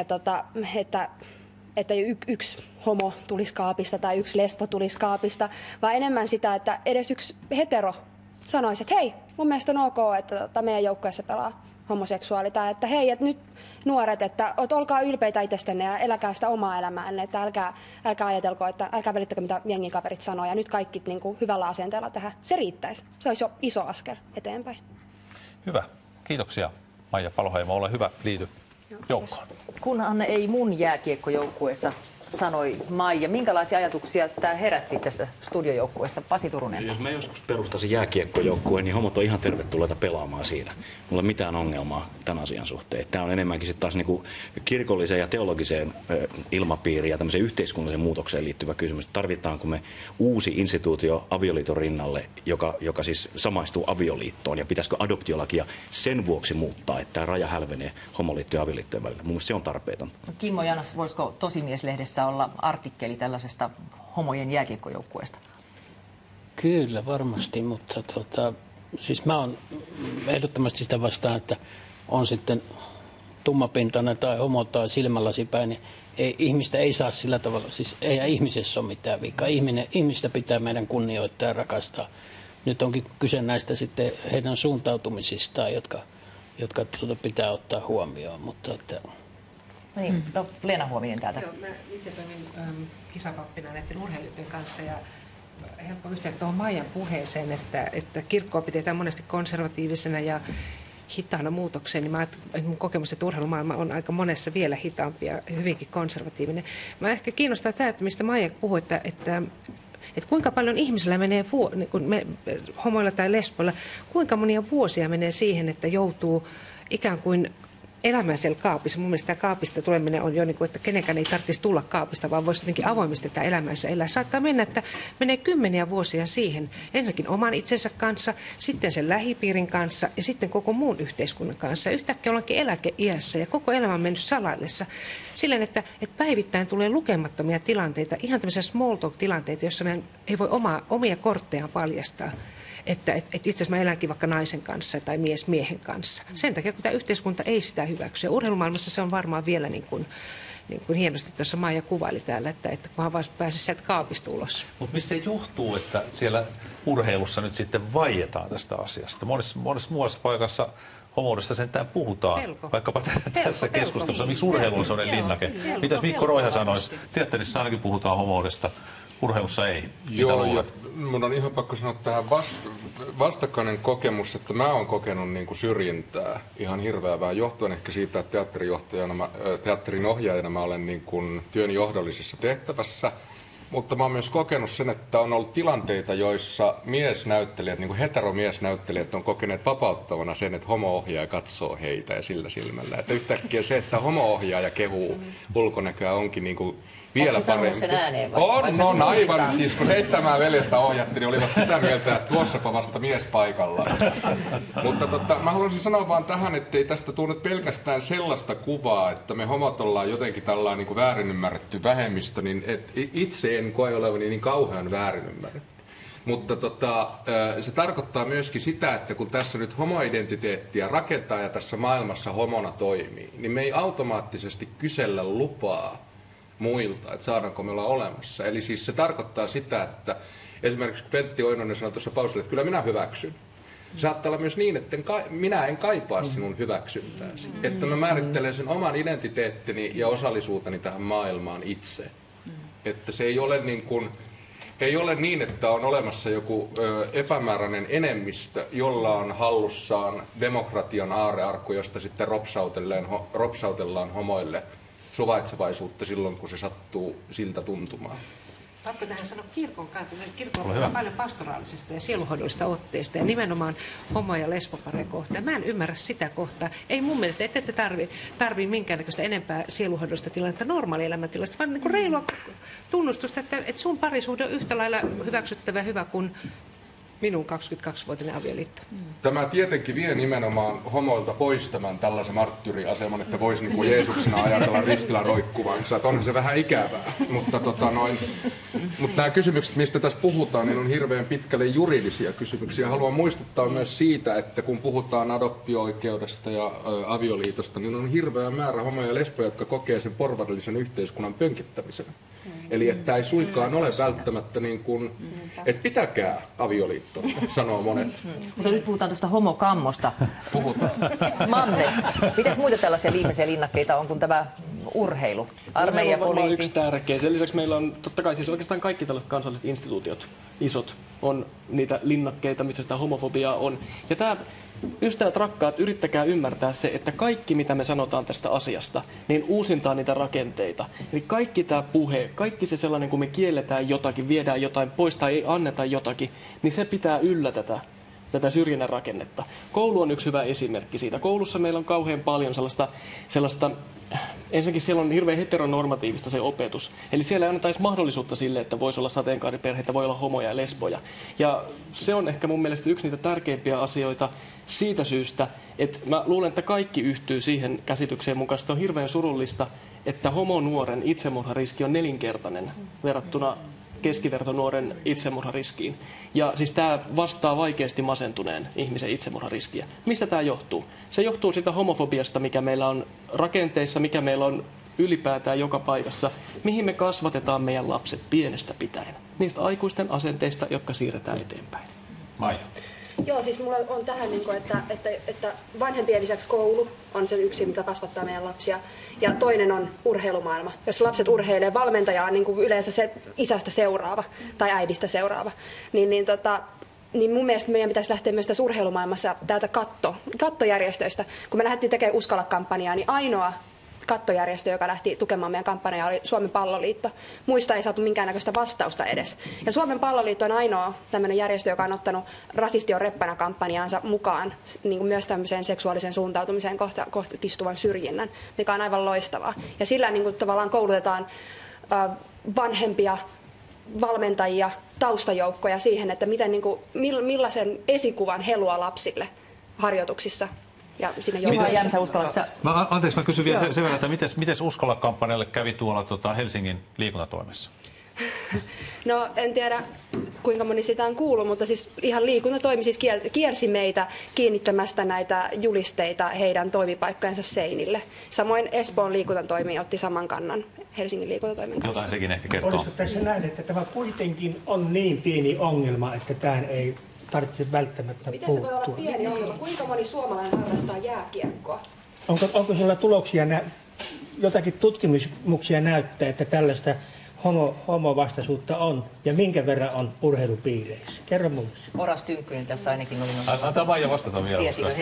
että yksi homo tulisi kaapista tai yksi lesbo tulisi kaapista, vaan enemmän sitä, että edes yksi hetero sanoisi, että hei, mun mielestä on ok, että meidän joukkueessa pelaa homoseksuaali, tai että hei, että nyt nuoret, että olkaa ylpeitä itsestänne ja eläkää sitä omaa elämäänne, että älkää ajatelko, että älkää välittäkö mitä jengin kaverit sanoo, ja nyt kaikki hyvällä asenteella tähän. Se riittäisi. Se olisi jo iso askel eteenpäin. Hyvä. Kiitoksia, Maija Paloheimo. Ole hyvä, liity joukkoon. Kunhan ei mun jääkiekkojoukkueessa, sanoi Maija. Minkälaisia ajatuksia tämä herätti tässä studiojoukkueessa? Pasi Turunen. Jos mä joskus perustaisin jääkiekkojoukkueen, niin homot on ihan tervetulleita pelaamaan siinä. Mulla ei ole mitään ongelmaa tämän asian suhteen. Tämä on enemmänkin sitten taas kirkolliseen ja teologiseen ilmapiiriin ja tämmöiseen yhteiskunnalliseen muutokseen liittyvä kysymys. Tarvitaanko me uusi instituutio avioliiton rinnalle, joka siis samaistuu avioliittoon, ja pitäisikö adoptiolakia sen vuoksi muuttaa, että tämä raja hälvenee homoliittojen ja avioliittojen välillä? Mun mielestä se on tarpeeton. Kimmo Janas, voisiko Tosimieslehdessä olla artikkeli tällaisesta homojen jääkiekkojoukkueesta? Kyllä, varmasti, mutta siis mä oon ehdottomasti sitä vastaan, että on sitten tummapintainen tai homo tai silmälasipäin, niin ihmistä ei saa sillä tavalla. Siis ei ihmisessä ole mitään vikaa. Ihmistä pitää meidän kunnioittaa ja rakastaa. Nyt onkin kyse näistä sitten heidän suuntautumisistaan, jotka pitää ottaa huomioon. Mutta että... Niin, no Leena Huominen täältä. Joo, mä itse toimin kisapappina näiden urheilijoiden kanssa ja helppo yhteyttä tuohon Maijan puheeseen, että kirkkoa pidetään monesti konservatiivisena ja hitaana muutokseen, niin mun kokemus, että urheilumaailma on aika monessa vielä hitaampi ja hyvinkin konservatiivinen. Mä ehkä kiinnostaa tämä, että mistä Maija puhui, että kuinka paljon ihmisillä menee, homoilla tai lesboilla, kuinka monia vuosia menee siihen, että joutuu ikään kuin elämään siellä kaapissa. Mun mielestä tämä kaapista tuleminen on jo niin kuin, että kenenkään ei tarvitsisi tulla kaapista, vaan voisi jotenkin avoimesti tätä elämänsä elää. Saattaa mennä, että menee kymmeniä vuosia siihen. Ensinnäkin oman itsensä kanssa, sitten sen lähipiirin kanssa ja sitten koko muun yhteiskunnan kanssa. Yhtäkkiä ollaankin eläkeiässä ja koko elämä on mennyt salaillessa. Silleen, että päivittäin tulee lukemattomia tilanteita, ihan tämmöisiä small talk-tilanteita, joissa meidän ei voi omia korttejaan paljastaa. Että itse asiassa mä elänkin vaikka naisen kanssa tai mies miehen kanssa. Sen takia, kun tämä yhteiskunta ei sitä hyväksy. Ja urheilumaailmassa se on varmaan vielä niin kuin hienosti tuossa Maija kuvaili täällä, että kunhan vaan pääsisi sieltä kaapista ulos. Mutta mistä se johtuu, että siellä urheilussa nyt sitten vaietaan tästä asiasta? Monessa muussa paikassa homoudesta sentään puhutaan, vaikkapa tässä keskustelussa. Miksi urheilu on sellainen linnake? Mitäs Mikko Roiha sanoisi? Teatterissa ainakin puhutaan homoudesta. Urheilussa ei. Joo, ja mun on ihan pakko sanoa tähän vastakkainen kokemus, että mä oon kokenut niin kuin syrjintää ihan hirveävää johtuen ehkä siitä, että teatterin ohjaajana mä olen niin kuin työn johdollisessa tehtävässä, mutta mä oon myös kokenut sen, että on ollut tilanteita, joissa miesnäyttelijät, niin kuin heteromiesnäyttelijät on kokeneet vapauttavana sen, että homo-ohjaaja katsoo heitä ja sillä silmällä. Että yhtäkkiä se, että homo-ohjaaja kehuu ulkonäköä onkin niin kuin vielä parempi. Sen ääneen vai? On aivan. Siis kun 7 veljestä ohjatti, niin olivat sitä mieltä, että tuossapa vasta mies paikalla. Mutta mä haluaisin sanoa vaan tähän, ettei tästä tule pelkästään sellaista kuvaa, että me homot ollaan jotenkin tällainen niin kuin väärin ymmärretty vähemmistö, niin itse en koe olevani niin kauhean väärin ymmärretty. Mutta se tarkoittaa myöskin sitä, että kun tässä nyt homoidentiteettiä rakentaa ja tässä maailmassa homona toimii, niin me ei automaattisesti kysellä lupaa muilta, että saadaanko me olla olemassa. Eli siis se tarkoittaa sitä, että esimerkiksi Pentti Oinonen sanoi tuossa pausilla, että kyllä minä hyväksyn. Saattaa olla myös niin, että minä en kaipaa sinun hyväksyntääsi. Että mä määrittelen sen oman identiteettini ja osallisuuteni tähän maailmaan itse. Että se ei ole niin kuin, ei ole niin, että on olemassa joku epämääräinen enemmistö, jolla on hallussaan demokratian aarrearkku, josta sitten ropsautellaan homoille suvaitsevaisuutta silloin, kun se sattuu siltä tuntumaan. Saatko tähän sanoa kirkon kanssa? Kirkon on paljon pastoraalisesta ja sielunhoidollista otteesta ja nimenomaan homo- ja lesbopareja kohtaan. Mä en ymmärrä sitä kohtaa. Ei mun mielestä, ette tarvii minkäännäköistä enempää sielunhoidollista tilannetta, normaalielämäntilannetta, vaan niin kuin reilua tunnustusta, että sun parisuhde on yhtä lailla hyväksyttävä hyvä kuin minun 22-vuotinen avioliitto. Tämä tietenkin vie nimenomaan homoilta pois tämän tällaisen marttyyriaseman, että voisi niin kuin Jeesuksena ajatella ristillä roikkuvansa. Että onhan se vähän ikävää. Mutta nämä kysymykset, mistä tässä puhutaan, niin on hirveän pitkälle juridisia kysymyksiä. Haluan muistuttaa myös siitä, että kun puhutaan adoptio-oikeudesta ja avioliitosta, niin on hirveä määrä homoja ja lesboja, jotka kokee sen porvarillisen yhteiskunnan pönkittämisenä. Eli että ei suinkaan ole välttämättä niin kuin, että pitäkää avioliitto, sanoo monet. Mutta nyt puhutaan tuosta homokammosta. Puhutaan. Manne, mitäs muita tällaisia viimeisiä linnakkeita on kuin tämä urheilu? Armeija, poliisi. Yksi tärkeä. Sen lisäksi meillä on totta kai siis oikeastaan kaikki tällaiset kansalliset instituutiot, isot, on niitä linnakkeita, missä sitä homofobiaa on. Ja tämä, ystävät rakkaat, yrittäkää ymmärtää se, että kaikki mitä me sanotaan tästä asiasta, niin uusintaan niitä rakenteita. Eli kaikki tämä puhe, kaikki se sellainen, kun me kielletään jotakin, viedään jotain pois tai ei anneta jotakin, niin se pitää yllä tätä syrjinnän rakennetta. Koulu on yksi hyvä esimerkki siitä. Koulussa meillä on kauhean paljon sellaista ensinnäkin siellä on hirveän heteronormatiivista se opetus. Eli siellä ei anneta edes mahdollisuutta sille, että voisi olla sateenkaariperheitä, voi olla homoja ja lesboja. Ja se on ehkä mun mielestä yksi niitä tärkeimpiä asioita siitä syystä, että mä luulen, että kaikki yhtyy siihen käsitykseen mukaan, että on hirveän surullista, että homonuoren itsemurhariski on 4-kertainen verrattuna keskivertonuoren itsemurhariskiin. Ja siis tämä vastaa vaikeasti masentuneen ihmisen itsemurhariskiä. Mistä tämä johtuu? Se johtuu siitä homofobiasta, mikä meillä on rakenteissa, mikä meillä on ylipäätään joka paikassa, mihin me kasvatetaan meidän lapset pienestä pitäen. Niistä aikuisten asenteista, jotka siirretään eteenpäin. Maija. Joo, siis mulla on tähän, että vanhempien lisäksi koulu on se yksi, mikä kasvattaa meidän lapsia. Ja toinen on urheilumaailma. Jos lapset urheilee, valmentaja on yleensä se isästä seuraava tai äidistä seuraava. Niin mun mielestä meidän pitäisi lähteä myös tässä urheilumaailmassa täältä kattojärjestöistä. Kun me lähdettiin tekemään Uskalla-kampanjaa, niin ainoa kattojärjestö, joka lähti tukemaan meidän kampanjaa, oli Suomen Palloliitto. Muista ei saatu minkäännäköistä vastausta edes. Ja Suomen Palloliitto on ainoa tämmöinen järjestö, joka on ottanut Rasisti on reppänä -kampanjaansa mukaan niin kuin myös tämmöiseen seksuaalisen suuntautumiseen kohdistuvan syrjinnän, mikä on aivan loistavaa. Ja sillä niin kuin tavallaan koulutetaan vanhempia, valmentajia, taustajoukkoja siihen, että miten, niin kuin, millaisen esikuvan he luo lapsille harjoituksissa. Ja Juha Jämsä, uskallatko? Anteeksi, mä kysyn vielä sen verran, että miten Uskalla-kampanjalle kävi tuolla Helsingin liikuntatoimessa? No en tiedä kuinka moni sitä on kuullut, mutta siis ihan liikuntatoimi siis kiersi meitä kiinnittämästä näitä julisteita heidän toimipaikkojensa seinille. Samoin Espoon liikuntatoimi otti saman kannan Helsingin liikuntatoimen kanssa. Jotain sekin ehkä kertoo. Olisiko tässä näin, että tämä kuitenkin on niin pieni ongelma, että tähän ei tarvitse välttämättä Miten puuttua? se voi olla pieni ongelma? Kuinka moni suomalainen harrastaa jääkiekkoa? Onko sinulla tuloksia, jotakin tutkimuksia näyttää, että tällaista homovastaisuutta on ja minkä verran on urheilupiireissä? Kerro mulle. Oras Tynkkynen tässä ainakin oli. Antaa Maija vastata vielä.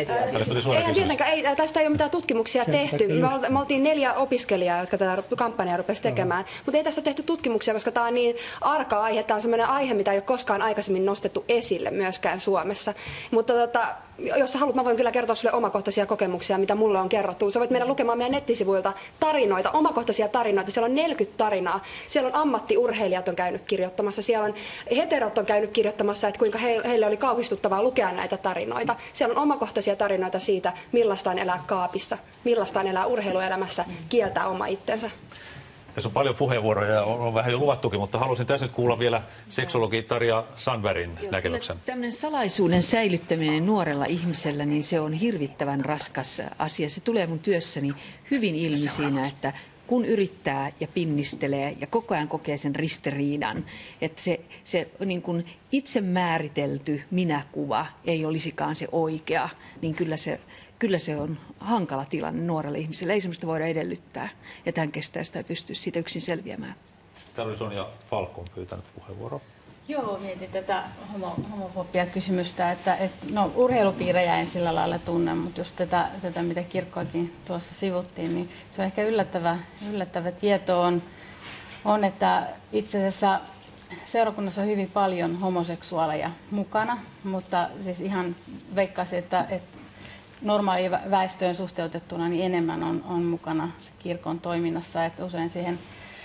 Tästä ei ole mitään tutkimuksia tehty. Me oltiin 4 opiskelijaa, jotka tätä kampanjaa rupesi tekemään. Mutta ei tästä tehty tutkimuksia, koska tämä on niin arka aihe. Tämä on sellainen aihe, mitä ei ole koskaan aikaisemmin nostettu esille myöskään Suomessa. Mutta jos sä haluat, mä voin kyllä kertoa sulle omakohtaisia kokemuksia, mitä mulle on kerrottu. Sä voit mennä lukemaan meidän nettisivuilta tarinoita, omakohtaisia tarinoita. Siellä on 40 tarinaa. Siellä on ammattiurheilijat on käynyt kirjoittamassa. Siellä on heterot on käynyt kirjoittamassa, että kuinka heille oli kauhistuttavaa lukea näitä tarinoita. Siellä on omakohtaisia tarinoita siitä, millaista on elää kaapissa, millaista on elää urheiluelämässä, kieltää oma itsensä. Tässä on paljon puheenvuoroja ja on vähän jo luvattukin, mutta haluaisin tässä nyt kuulla vielä seksologi Tarja Sandbergin näkemyksen. Tämmöinen salaisuuden säilyttäminen nuorella ihmisellä, niin se on hirvittävän raskas asia. Se tulee mun työssäni hyvin ilmi siinä, että kun yrittää ja pinnistelee ja koko ajan kokee sen ristiriidan, että se niin kuin itse määritelty minäkuva ei olisikaan se oikea, niin kyllä se on hankala tilanne nuorelle ihmiselle. Ei semmoista voida edellyttää, että hän kestää sitä ja pystyy siitä yksin selviämään. Täällä oli Sonja Falkon pyytänyt puheenvuoroa. Joo, mietin tätä homofobia-kysymystä, että urheilupiirejä en sillä lailla tunne, mutta just tätä mitä Kirkkoakin tuossa sivuttiin, niin se on ehkä yllättävä tieto on, että itse asiassa seurakunnassa on hyvin paljon homoseksuaaleja mukana, mutta siis ihan veikkaisin, että normaaliin väestöön suhteutettuna niin enemmän on mukana kirkon toiminnassa, että usein siihen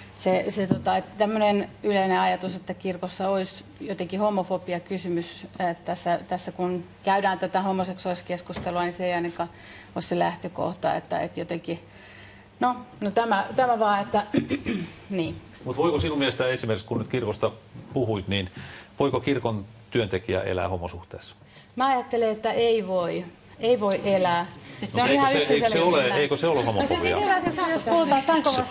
että tämmöinen yleinen ajatus, että kirkossa olisi jotenkin homofobia-kysymys tässä kun käydään tätä homoseksuaaliskeskustelua, niin se ei ainakaan ole se lähtökohta, että jotenkin, no tämä vaan, että niin. Mutta voiko sinun mielestä esimerkiksi, kun nyt kirkosta puhuit, niin voiko kirkon työntekijä elää homosuhteessa? Mä ajattelen, että ei voi elää. Se on ihan yksilöllistä. Eikö se ole homofobia? Jos puhutaan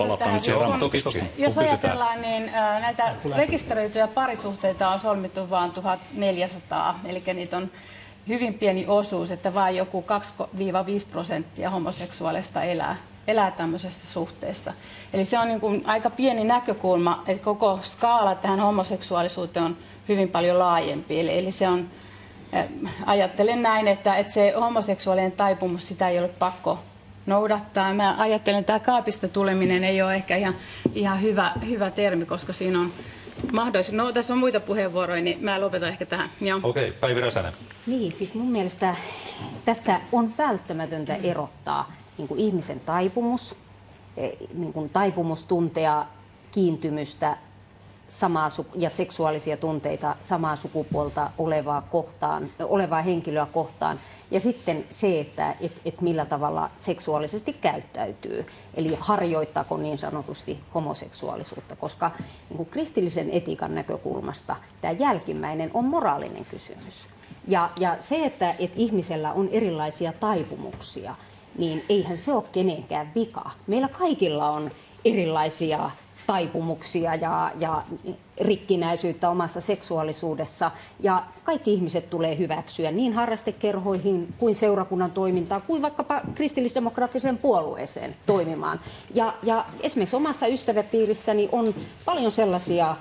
jos ajatellaan, niin näitä rekisteröityjä parisuhteita on solmittu vain 1400, eli niitä on hyvin pieni osuus, että vain joku 2-5% homoseksuaalista elää tämmöisessä suhteessa. Eli se on niin kuin aika pieni näkökulma, että koko skaala tähän homoseksuaalisuuteen on hyvin paljon laajempi. Eli se on ajattelen näin, että se homoseksuaalinen taipumus, sitä ei ole pakko noudattaa. Mä ajattelen, että tämä kaapista tuleminen ei ole ehkä ihan hyvä termi, koska siinä on mahdollista. No, tässä on muita puheenvuoroja, niin mä lopetan ehkä tähän. Okei, Päivi Räsänen. Niin, siis mun mielestä tässä on välttämätöntä erottaa niin kuin ihmisen taipumus, niin kuin taipumus tuntea kiintymystä ja seksuaalisia tunteita samaa sukupuolta olevaa henkilöä kohtaan. Ja sitten se, että millä tavalla seksuaalisesti käyttäytyy, eli harjoittaako niin sanotusti homoseksuaalisuutta, koska niin kuin kristillisen etiikan näkökulmasta tämä jälkimmäinen on moraalinen kysymys. Ja se, että ihmisellä on erilaisia taipumuksia, niin eihän se ole kenenkään vika. Meillä kaikilla on erilaisia taipumuksia ja rikkinäisyyttä omassa seksuaalisuudessa. Ja kaikki ihmiset tulee hyväksyä niin harrastekerhoihin kuin seurakunnan toimintaan kuin vaikkapa kristillisdemokraattiseen puolueeseen toimimaan. Ja esimerkiksi omassa ystäväpiirissäni on paljon sellaisia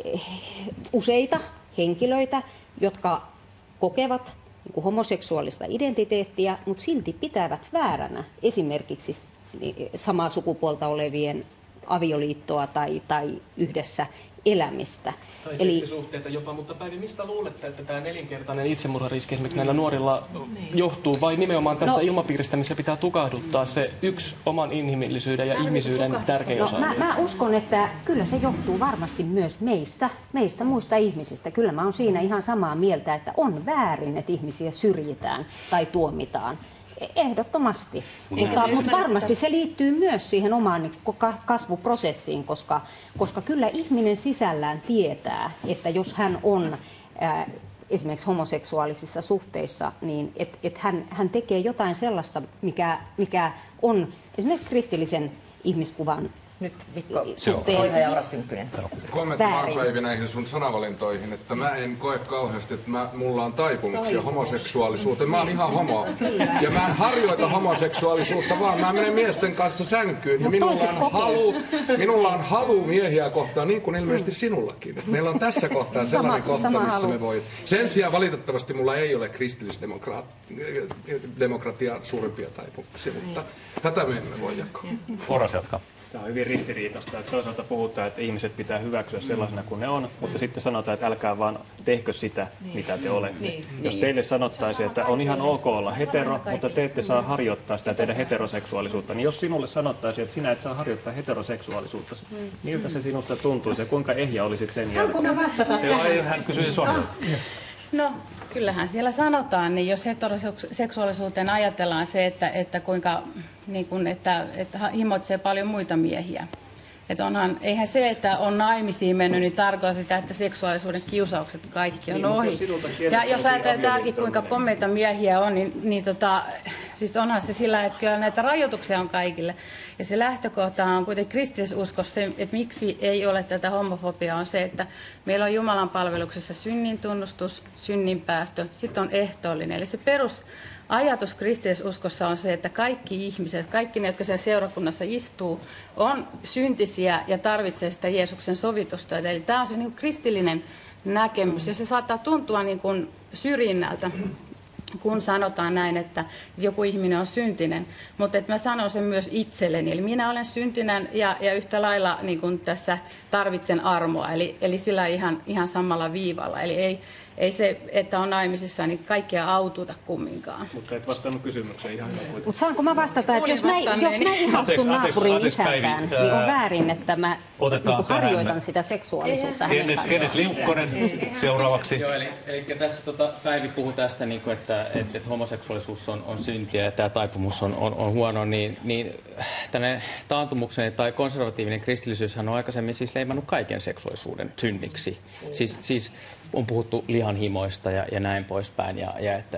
useita henkilöitä, jotka kokevat niin kuin homoseksuaalista identiteettiä, mutta silti pitävät vääränä esimerkiksi samaa sukupuolta olevien avioliittoa tai yhdessä elämistä. Tai seksisuhteita jopa, mutta Päivi, mistä luulette, että tämä nelinkertainen itsemurhariski esimerkiksi näillä nuorilla johtuu, vai nimenomaan tästä ilmapiiristä, missä pitää tukahduttaa se yksi oman inhimillisyyden ja ihmisyyden tärkein osa? Mä uskon, että kyllä se johtuu varmasti myös meistä muista ihmisistä. Kyllä mä oon siinä ihan samaa mieltä, että on väärin, että ihmisiä syrjitään tai tuomitaan. Ehdottomasti, mutta varmasti se liittyy myös siihen omaan kasvuprosessiin, koska kyllä ihminen sisällään tietää, että jos hän on esimerkiksi homoseksuaalisissa suhteissa, niin että hän tekee jotain sellaista, mikä on esimerkiksi kristillisen ihmiskuvan nyt Mikko suhteen ja Oras Tynkkynen. Kommentoimaan Päivi näihin sun sanavalintoihin, että mä en koe kauheasti, että mulla on taipumuksia homoseksuaalisuuteen. Mä oon ihan homo. Ja mä en harjoita homoseksuaalisuutta, vaan mä menen miesten kanssa sänkyyn. Ja minulla on halu miehiä kohtaan, niin kuin ilmeisesti sinullakin. Että meillä on tässä kohtaa sellainen kohta, missä me voi. Sen sijaan valitettavasti mulla ei ole kristillisdemokratia suurimpia taipumuksia, mutta tätä me emme voi jakaa. Oras jatkaa. Tämä on hyvin ristiriitaista, että toisaalta puhutaan, että ihmiset pitää hyväksyä sellaisena kuin ne on, mutta sitten sanotaan, että älkää vaan tehkö sitä, mitä te olette. Jos teille sanottaisiin, että on ihan ok olla hetero, mutta te ette saa harjoittaa sitä teidän heteroseksuaalisuutta, niin jos sinulle sanottaisiin, että sinä et saa harjoittaa heteroseksuaalisuutta, miltä se sinusta tuntuisi ja kuinka ehjä olisit sen jälkeen? Saanko mä vastata tähän? Hän kysyi Sonjalta. No, kyllähän siellä sanotaan, niin jos heteroseksuaalisuuteen ajatellaan se, että kuinka niin kun, että himoitsee paljon muita miehiä. Että eihän se, että on naimisiin mennyt, niin tarkoita sitä, että seksuaalisuuden kiusaukset kaikki on ohi. Ja jos ajatellaan täälläkin, kuinka komeita miehiä on, niin siis onhan se sillä, että kyllä näitä rajoituksia on kaikille. Ja se lähtökohta on kuitenkin kristillisuskossa se, että miksi ei ole tätä homofobiaa, on se, että meillä on Jumalan palveluksessa synnin tunnustus, synninpäästö, sitten on ehtoollinen. Eli se perusajatus kristillisuskossa on se, että kaikki ihmiset, kaikki ne, jotka siellä seurakunnassa istuu, on syntisiä ja tarvitsee sitä Jeesuksen sovitusta. Eli tämä on se niin kristillinen näkemys ja se saattaa tuntua niin kuin syrjinnältä, kun sanotaan näin, että joku ihminen on syntinen, mutta että mä sanon sen myös itselleni. Eli minä olen syntinen ja yhtä lailla niin kuin tässä tarvitsen armoa, eli sillä ihan samalla viivalla. Eli ei se, että on naimisissa, niin kaikkea aututa kumminkaan. Mutta et vastannut kysymykseen ihan hyvin. Mutta saanko mä vastata, että jos mä ihastun naapurin isäntään, niin on väärin, että mä harjoitan sitä seksuaalisuutta hänen kanssaan. Kenneth Liukkonen seuraavaksi. Joo, eli tässä Päivi puhui tästä, että homoseksuaalisuus on syntiä ja tämä taipumus on huono, niin tänne taantumuksen tai konservatiivinen kristillisyyshän on aikaisemmin siis leimannut kaiken seksuaalisuuden synniksi. Siis on puhuttu lihanhimoista ja näin poispäin ja että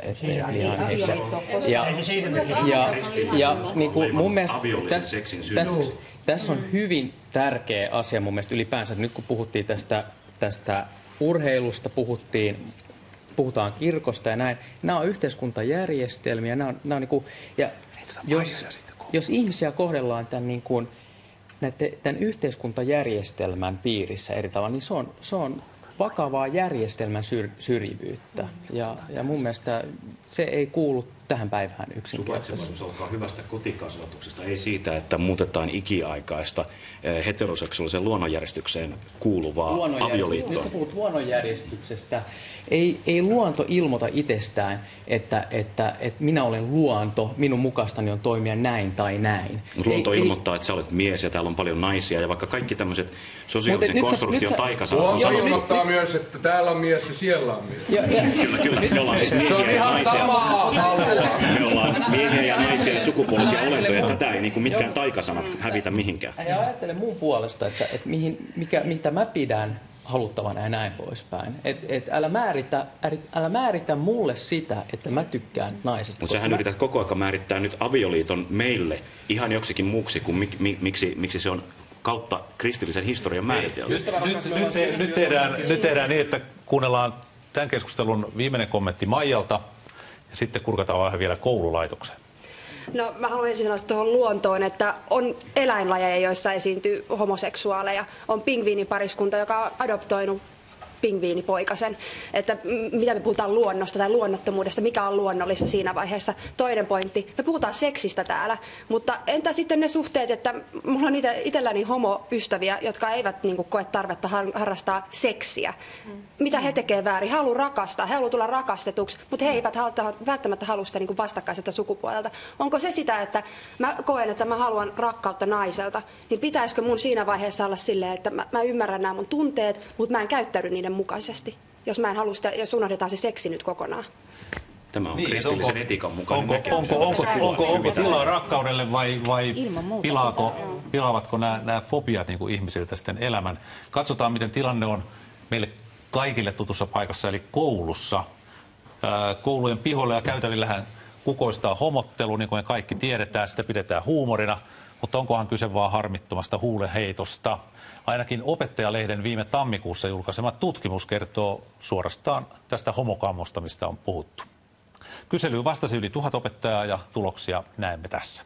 ja niin kuin mun mielestä tässä on hyvin tärkeä asia mun mielestä ylipäänsä. Nyt kun puhuttiin tästä urheilusta, puhutaan kirkosta ja näin, nämä on yhteiskuntajärjestelmiä, nämä on niin kuin, ja jos ihmisiä kohdellaan tämän yhteiskuntajärjestelmän piirissä eri tavalla, niin se on vakavaa järjestelmän syrjivyyttä. Ja mun mielestä se ei kuulu tähän päivään yksinkertaisesti. Suvaitsevaisuus alkaa hyvästä kotikasvatuksesta, ei siitä, että muutetaan ikiaikaista heteroseksuaalisen luonnonjärjestykseen kuuluvaa avioliittoa. Nyt sä puhut luonnonjärjestyksestä. Ei luonto ilmoita itsestään, että minä olen luonto, minun mukastani on toimia näin tai näin. Luonto ilmoittaa, että sä olet mies ja täällä on paljon naisia ja vaikka kaikki tämmöiset sosiaalisen konstruktion taikasanat on sanonut. Luonto ilmoittaa myös, että täällä on mies ja siellä on mies. Kyllä. Me ollaan siis miehiä ja naisia. Me ollaan miehiä ja naisia ja sukupuolisia olentoja. Tätä ei niin kuin mitkään taikasanat hävitä mihinkään. Ja ajattele mun puolesta, että mitä mä pidän haluttavana ja näin poispäin. Älä määritä mulle sitä, että mä tykkään naisesta. Mutta sähän yrität koko ajan määrittää nyt avioliiton meille ihan joksikin muuksi kuin miksi se on kautta kristillisen historian määritelty. Nyt tehdään niin, että kuunnellaan tämän keskustelun viimeinen kommentti Maijalta ja sitten kurkataan vähän vielä koululaitokseen. No mä haluan ensin sanoa tuohon luontoon, että on eläinlajeja, joissa esiintyy homoseksuaaleja. On pingviinipariskunta, joka on adoptoinut pingviinipoikasen. Että mitä me puhutaan luonnosta tai luonnottomuudesta, mikä on luonnollista siinä vaiheessa. Toinen pointti, me puhutaan seksistä täällä, mutta entä sitten ne suhteet, että mulla on itselläni homoystäviä, jotka eivät koe tarvetta harrastaa seksiä. Mitä he tekee väärin? He haluavat rakastaa, he haluavat tulla rakastetuksi, mutta he eivät välttämättä halua sitä vastakkaiselta sukupuolelta. Onko se sitä, että mä koen, että mä haluan rakkautta naiselta, niin pitäisikö mun siinä vaiheessa olla silleen, että mä ymmärrän nämä mun tunteet, mutta mä en käyttäydy niiden mukaisesti, jos mä en halua sitä, jos unohdetaan se seksi nyt kokonaan. Tämä on kristillisen etiikan mukainen näkemys. Onko tilaa rakkaudelle vai pilaavatko nämä fobiat niin kuin ihmisiltä sitten elämän? Katsotaan, miten tilanne on meille kaikille tutussa paikassa, eli koulussa. Koulujen pihoilla ja käytävillähän kukoistaa homottelu, niin kuin me kaikki tiedetään, sitä pidetään huumorina, mutta onkohan kyse vaan harmittomasta huuleheitosta? Ainakin Opettajalehden viime tammikuussa julkaisema tutkimus kertoo suorastaan tästä homokammosta, mistä on puhuttu. Kyselyyn vastasi yli 1000 opettajaa ja tuloksia näemme tässä.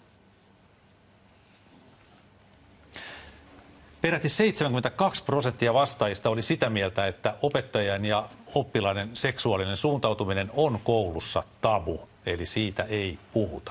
Peräti 72% vastaajista oli sitä mieltä, että opettajien ja oppilaiden seksuaalinen suuntautuminen on koulussa tabu, eli siitä ei puhuta.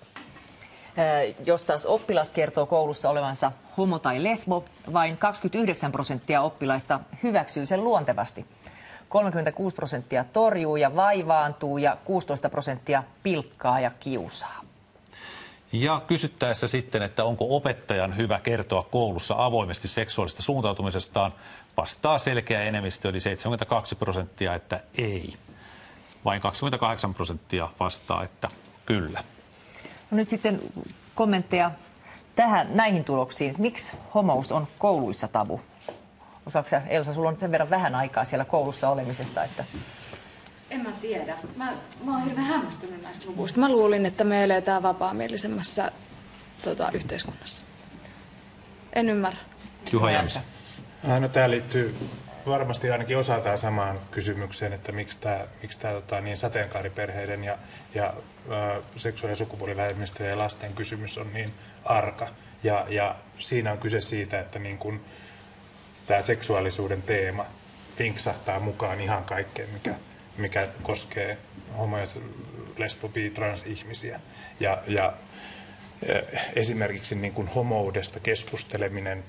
Jos taas oppilas kertoo koulussa olevansa homo tai lesbo, vain 29% oppilaista hyväksyy sen luontevasti. 36% torjuu ja vaivaantuu ja 16% pilkkaa ja kiusaa. Ja kysyttäessä sitten, että onko opettajan hyvä kertoa koulussa avoimesti seksuaalista suuntautumisestaan, vastaa selkeä enemmistö, eli 72%, että ei. Vain 28% vastaa, että kyllä. No nyt sitten kommentteja näihin tuloksiin. Miksi homous on kouluissa tabu? Osaatko sä, Elsa, sulla on sen verran vähän aikaa siellä koulussa olemisesta, että... En mä tiedä. Mä oon hirveän hämmästynyt näistä luvuista. Mä luulin, että me eletään vapaamielisemmässä yhteiskunnassa. En ymmärrä. Juha Jämsä. No, tämä liittyy varmasti ainakin osaltaan samaan kysymykseen, että miksi tämä niin sateenkaariperheiden ja seksuaali- ja sukupuolivähemmistöjen ja lasten kysymys on niin arka. Ja siinä on kyse siitä, että niin kun tämä seksuaalisuuden teema vinksahtaa mukaan ihan kaikkeen, mikä koskee homo- ja lesbo-, bi-, trans-ihmisiä. Ja esimerkiksi niin kuin homoudesta keskusteleminen,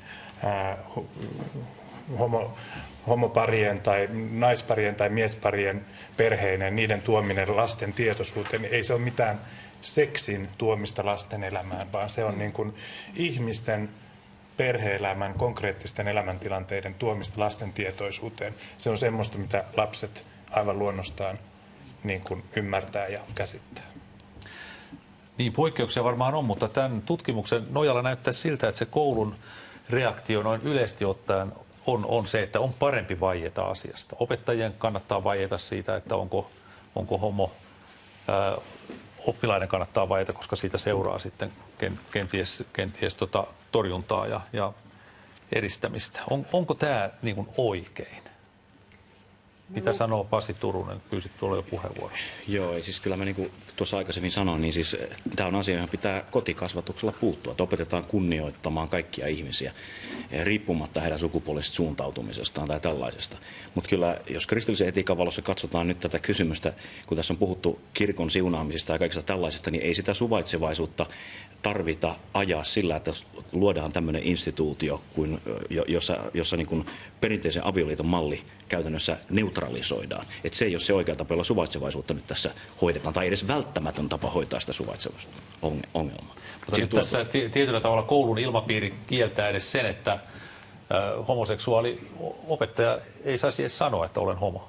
homoparien tai naisparien tai miesparien perheinen, niiden tuominen lasten tietoisuuteen, niin ei se ole mitään seksin tuomista lasten elämään, vaan se on niin kuin ihmisten perhe-elämän, konkreettisten elämäntilanteiden tuomista lasten tietoisuuteen. Se on semmoista, mitä lapset aivan luonnostaan niin kuin ymmärtää ja käsittää. Niin, poikkeuksia varmaan on, mutta tämän tutkimuksen nojalla näyttää siltä, että se koulun reaktio noin yleisesti ottaen on se, että on parempi vaieta asiasta. Opettajien kannattaa vaieta siitä, että onko homo. Oppilaiden kannattaa vaieta, koska siitä seuraa sitten kenties torjuntaa ja eristämistä. Onko tämä niin kuin oikein? Mitä sanoo Pasi Turunen? Pyysit tuolla jo puheenvuoron. Joo, siis kyllä mä niin kuin tuossa aikaisemmin sanoin, niin siis tämä on asia, johon pitää kotikasvatuksella puuttua. Että opetetaan kunnioittamaan kaikkia ihmisiä, riippumatta heidän sukupuolisesta suuntautumisestaan tai tällaisesta. Mutta kyllä, jos kristillisen etiikan valossa katsotaan nyt tätä kysymystä, kun tässä on puhuttu kirkon siunaamisesta ja kaikista tällaisesta, niin ei sitä suvaitsevaisuutta tarvita ajaa sillä, että luodaan tämmöinen instituutio, jossa niin kuin perinteisen avioliiton malli käytännössä neutralisoidaan. Että se ei ole se oikea tapa, jolla suvaitsevaisuutta nyt tässä hoidetaan, tai edes välttämätön tapa hoitaa sitä suvaitsevaisuusongelmaa. Mutta nyt tässä tietyllä tavalla koulun ilmapiiri kieltää edes sen, että homoseksuaali opettaja ei saisi edes sanoa, että olen homo.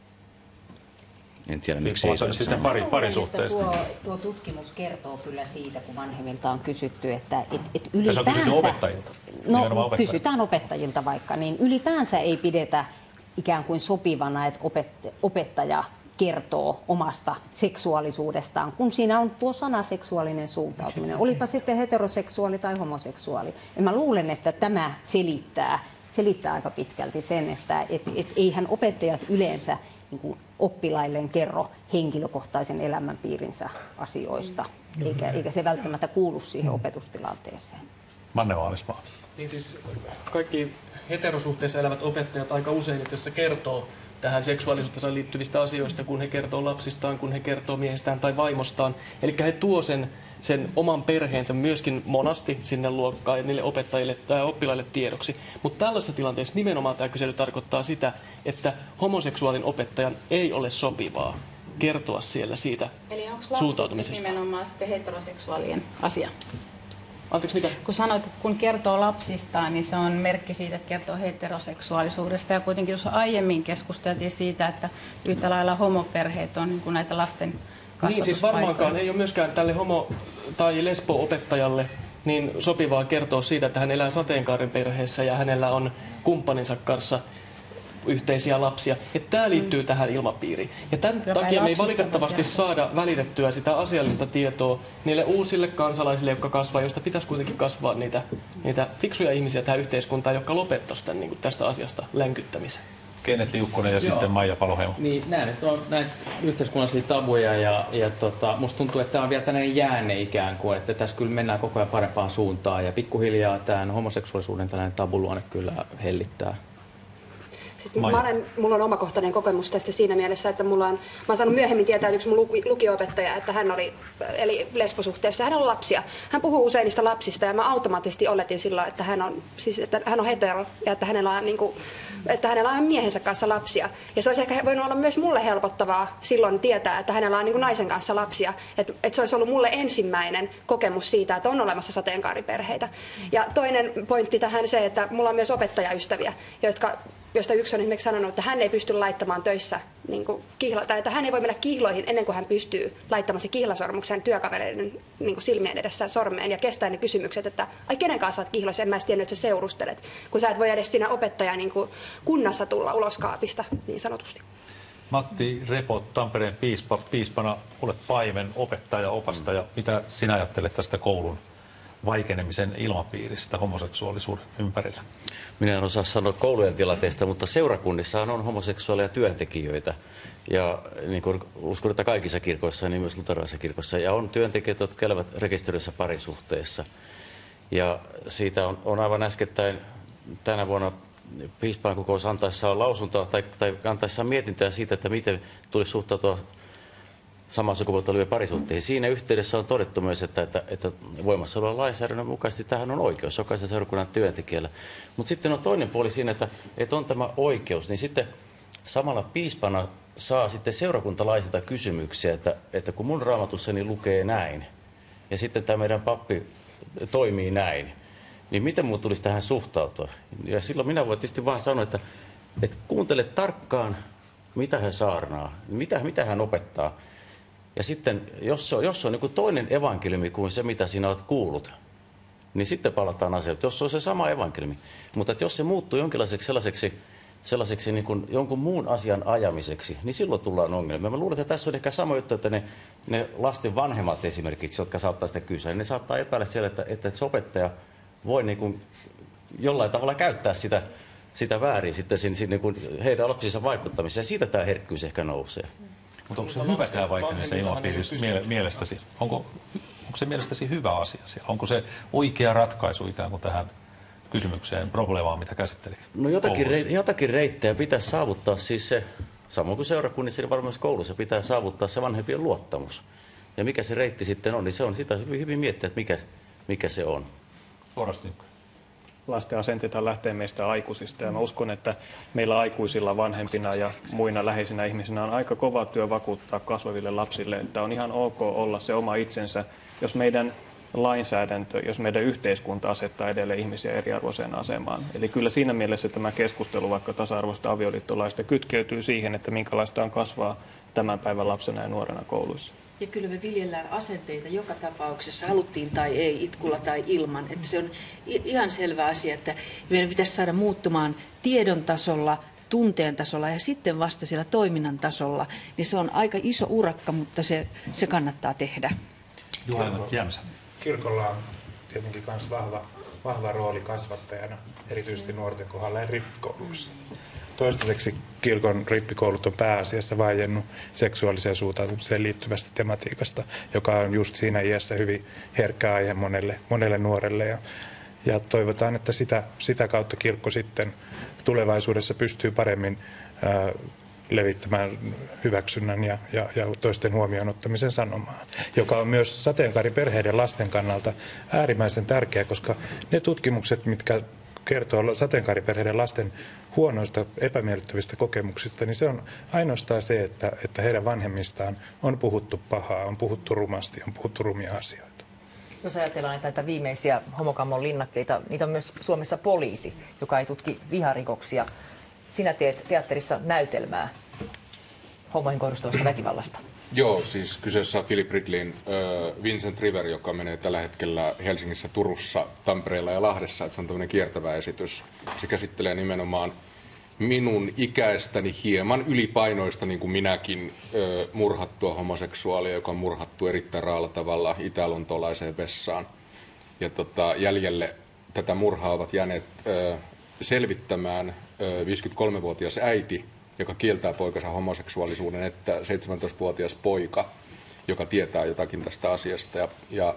En tiedä, miksi ei saisi sitten parisuhteesta. Tuo tutkimus kertoo kyllä siitä, kun vanhemmilta on kysytty, että ylipäänsä... Tässä on kysytty opettajilta. No, kysytään opettajilta vaikka, niin ylipäänsä ei pidetä ikään kuin sopivana, että opettaja kertoo omasta seksuaalisuudestaan, kun siinä on tuo sana seksuaalinen suuntautuminen, olipa sitten heteroseksuaali tai homoseksuaali. Ja mä luulen, että tämä selittää aika pitkälti sen, että eihän opettajat yleensä niin kuin oppilailleen kerro henkilökohtaisen elämänpiirinsä asioista, eikä se välttämättä kuulu siihen opetustilanteeseen. Manne Vaalismaa. Niin siis kaikki heterosuhteessa elävät opettajat aika usein itse asiassa kertoo tähän seksuaalisuutensa liittyvistä asioista, kun he kertoo lapsistaan, kun he kertoo miehestään tai vaimostaan. Eli he tuo sen oman perheensä myöskin monasti sinne luokkaan ja niille opettajille tai oppilaille tiedoksi. Mutta tällaisessa tilanteessa nimenomaan tämä kysely tarkoittaa sitä, että homoseksuaalin opettajan ei ole sopivaa kertoa siellä siitä suuntautumisesta. Eli onko nimenomaan sitten heteroseksuaalien asia? Anteeksi, mitä? Kun sanoit, että kun kertoo lapsistaan, niin se on merkki siitä, että kertoo heteroseksuaalisuudesta. Ja kuitenkin tuossa aiemmin keskusteltiin siitä, että yhtä lailla homoperheet on niin kuin näitä lasten kasvatuspaikkoja. Niin, siis varmaankaan ei ole myöskään tälle homo- tai lesbo-opettajalle niin sopivaa kertoa siitä, että hän elää sateenkaaren perheessä ja hänellä on kumppaninsa kanssa yhteisiä lapsia. Tämä liittyy tähän ilmapiiriin. Ja tämän takia me ei valitettavasti saada välitettyä sitä asiallista tietoa niille uusille kansalaisille, jotka kasvaa, joista pitäisi kuitenkin kasvaa niitä fiksuja ihmisiä tähän yhteiskuntaan, jotka lopettaisivat niin tästä asiasta länkyttämisen. Kenneth Liukkonen ja sitten Maija Paloheimo. Niin, nämä nyt on näitä yhteiskunnallisia tabuja ja musta tuntuu, että tämä on vielä tällainen jäänne ikään kuin, että tässä kyllä mennään koko ajan parempaan suuntaan ja pikkuhiljaa tämän homoseksuaalisuuden tällainen tabuluonne kyllä hellittää. Mulla on omakohtainen kokemus tästä siinä mielessä, että mä oon saanut myöhemmin tietää, että yksi mun lukio-opettaja, että hän eli lesbosuhteessa, hän on lapsia. Hän puhuu usein niistä lapsista ja mä automaattisesti oletin silloin, että hän on hetero ja että hänellä on miehensä kanssa lapsia. Ja se olisi ehkä voinut olla myös mulle helpottavaa silloin tietää, että hänellä on niin kuin naisen kanssa lapsia. Että se olisi ollut mulle ensimmäinen kokemus siitä, että on olemassa sateenkaariperheitä. Ja toinen pointti tähän se, että mulla on myös opettajaystäviä, joista yksi on esimerkiksi sanonut, että hän ei pysty laittamaan töissä, tai että hän ei voi mennä kihloihin ennen kuin hän pystyy laittamaan se kihlasormuksen työkavereiden silmien edessä sormeen ja kestää ne kysymykset, että ai kenen kanssa olet kihloissa, en mä edes tiennyt, että sä seurustelet, kun sä et voi edes siinä opettajan kunnassa tulla ulos kaapista niin sanotusti. Matti Repo, Tampereen piispana, olet paimen, opettaja, opastaja. Mitä sinä ajattelet tästä koulun vaikenemisen ilmapiiristä homoseksuaalisuuden ympärillä? Minä en osaa sanoa koulujen tilanteesta, mutta seurakunnissahan on homoseksuaaleja työntekijöitä. Ja niin kuin uskon, että kaikissa kirkoissa, niin myös luterilaisissa kirkoissa. Ja on työntekijöitä, jotka elävät rekisteröidyssä parisuhteessa. Ja siitä on aivan äskettäin tänä vuonna piispaan kokous antaessaan lausuntoa tai antaessaan mietintöä siitä, että miten tulisi suhtautua samaa sukupuolta olevien parisuhteisiin. Siinä yhteydessä on todettu myös, että voimassa olevan lainsäädännön mukaisesti tähän on oikeus jokaisen seurakunnan työntekijällä. Mutta sitten on toinen puoli siinä, että on tämä oikeus, niin sitten samalla piispana saa sitten seurakuntalaisilta kysymyksiä, että kun mun raamatussani lukee näin, ja sitten tämä meidän pappi toimii näin, niin miten mun tulisi tähän suhtautua? Ja silloin minä voin tietysti vaan sanoa, että kuuntele tarkkaan, mitä hän saarnaa, mitä hän opettaa. Ja sitten, jos on niin kuin toinen evankeliumi kuin se, mitä sinä olet kuullut, niin sitten palataan asiaan. Jos on se sama evankeliumi. Mutta jos se muuttuu jonkinlaiseksi sellaiseksi niin kuin jonkun muun asian ajamiseksi, niin silloin tullaan ongelmia. Mä luulen, että tässä on ehkä sama juttu, että ne lasten vanhemmat esimerkiksi, jotka saattaa sitä kysyä, niin ne saattaa epäillä siellä, että se opettaja voi niin kuin jollain tavalla käyttää sitä sitä väärin sitten niin kuin heidän lapsiinsa vaikuttamiseen. Ja siitä tämä herkkyys ehkä nousee. Mutta onko se hyväkään vaikeinen se ilmapiiri mielestäsi? Onko se mielestäsi hyvä asia? Onko se oikea ratkaisu ikään kuin tähän kysymykseen, probleemaan, mitä käsittelit? No jotakin reittejä pitäisi saavuttaa siis se, samoin kuin seurakunnissa, niin varmaan koulussa pitää saavuttaa se vanhempien luottamus. Ja mikä se reitti sitten on, niin se on sitä hyvin miettiä, että mikä se on. Lasten asenteita lähtee meistä aikuisista ja mä uskon, että meillä aikuisilla vanhempina ja muina läheisinä ihmisinä on aika kova työ vakuuttaa kasvaville lapsille, että on ihan ok olla se oma itsensä, jos meidän lainsäädäntö, jos meidän yhteiskunta asettaa edelleen ihmisiä eriarvoiseen asemaan. Eli kyllä siinä mielessä tämä keskustelu vaikka tasa-arvoista avioliittolaista kytkeytyy siihen, että minkälaista on kasvaa tämän päivän lapsena ja nuorena kouluissa. Ja kyllä me viljellään asenteita joka tapauksessa, haluttiin tai ei, itkulla tai ilman. Että se on ihan selvä asia, että meidän pitäisi saada muuttumaan tiedon tasolla, tunteen tasolla ja sitten vasta siellä toiminnan tasolla. Niin se on aika iso urakka, mutta se kannattaa tehdä. Juha Jämsä. Kirkolla on tietenkin myös vahva rooli kasvattajana, erityisesti nuorten kohdalla ja rippikouluissa. Toistaiseksi kirkon rippikoulut on pääasiassa vaiennut seksuaaliseen suuntautumiseen liittyvästä tematiikasta, joka on just siinä iässä hyvin herkkä aihe monelle nuorelle. Ja toivotaan, että sitä kautta kirkko sitten tulevaisuudessa pystyy paremmin levittämään hyväksynnän ja toisten huomioon ottamisen sanomaa, joka on myös sateenkaariperheiden lasten kannalta äärimmäisen tärkeä, koska ne tutkimukset, mitkä kertoo sateenkaariperheiden lasten huonoista, epämiellyttävistä kokemuksista, niin se on ainoastaan se, että heidän vanhemmistaan on puhuttu pahaa, on puhuttu rumasti, on puhuttu rumia asioita. Jos ajatellaan näitä viimeisiä homokammon linnakkeita, niitä on myös Suomessa poliisi, joka ei tutki viharikoksia. Sinä teet teatterissa näytelmää homoihin kohdistuvasta väkivallasta. Joo, siis kyseessä on Philip Ridleyn Vincent River, joka menee tällä hetkellä Helsingissä, Turussa, Tampereella ja Lahdessa. Että se on tämmöinen kiertävä esitys. Se käsittelee nimenomaan minun ikäistäni hieman ylipainoista, niin kuin minäkin, murhattua homoseksuaalia, joka on murhattu erittäin raalla tavalla itäluntolaiseen vessaan. Ja jäljelle tätä murhaa ovat jääneet selvittämään 53-vuotias äiti, joka kieltää poikansa homoseksuaalisuuden, että 17-vuotias poika, joka tietää jotakin tästä asiasta.